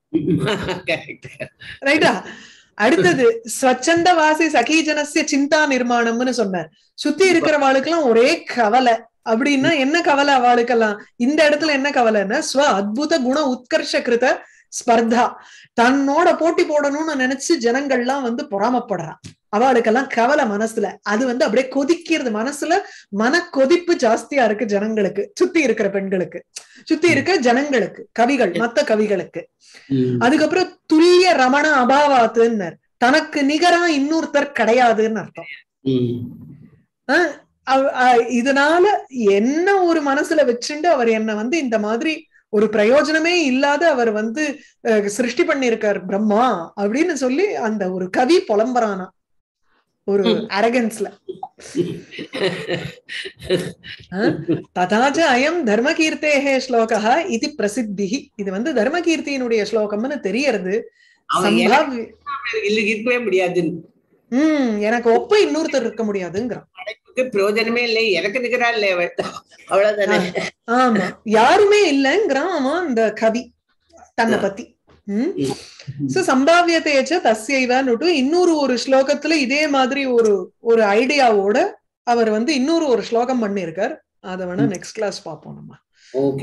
ரைட்டா? அடுத்தது ஸ்வச்சந்த வாசி சகீஜனஸ்ய சிந்தா நிர்மாணம்னு சொன்னார். சுத்தி இருக்கிறவாளுக்கு எல்லாம் ஒரே கவலை. அப்படின்னா என்ன கவலை அவளுக்கெல்லாம்? இந்த இடத்துல என்ன கவலைன்னா ஸ்வ அத்புத குண உத்கர்ஷ கிருத ஸ்பர்தா, தன்னோட போட்டி போடணும்னு நினைச்சு ஜனங்கள்லாம் வந்து பொறாமப்படுறான். அவளுக்கெல்லாம் கவலை மனசுல, அது வந்து அப்படியே கொதிக்கிறது மனசுல, மன கொதிப்பு ஜாஸ்தியா இருக்கு ஜனங்களுக்கு, சுத்தி இருக்கிற பெண்களுக்கு, சுத்தி இருக்க ஜனங்களுக்கு, கவிகள் மத்த கவிகளுக்கு. அதுக்கப்புறம் து ரமண அபாவாத்துன்னர், தனக்கு நிகரா இன்னொருத்தர் கிடையாதுன்னு அர்த்தம். இதனால என்ன ஒரு மனசுல வச்சுண்டு அவர் என்ன வந்து இந்த மாதிரி ஒரு பிரயோஜனமே இல்லாத அவர் வந்து சிருஷ்டி பண்ணிருக்கார் பிரம்மா அப்படின்னு சொல்லி அந்த ஒரு கவி புலம்பரானா ஒரு அரகன்ஸ்ல. ததாச்ச அயம் தர்மகீர்த்தேஹே ஸ்லோகா இது பிரசித்தி. இது வந்து தர்மகீர்த்தியினுடைய ஸ்லோகம்னு தெரியறது. இருக்கவே முடியாது. உம் எனக்கு ஒப்ப இன்னொருத்தர் இருக்க முடியாதுங்கிறான். பிரயோஜனமே இல்லை, எனக்கு நிகரா இல்லை அவ்வளவுதானே. ஆமா, யாருமே இல்லைங்கிறான் அவன் இந்த கவி தன்னை பத்தி. உம் சம்பாவியத்தேச்ச தஸ்யைவன்னுட்டு இன்னொரு ஒரு ஸ்லோகத்துல இதே மாதிரி ஒரு ஒரு ஐடியாவோட அவர் வந்து இன்னொரு ஒரு ஸ்லோகம் பண்ணிருக்கார். அதை வேணா நெக்ஸ்ட் கிளாஸ் பார்ப்போம் நம்ம.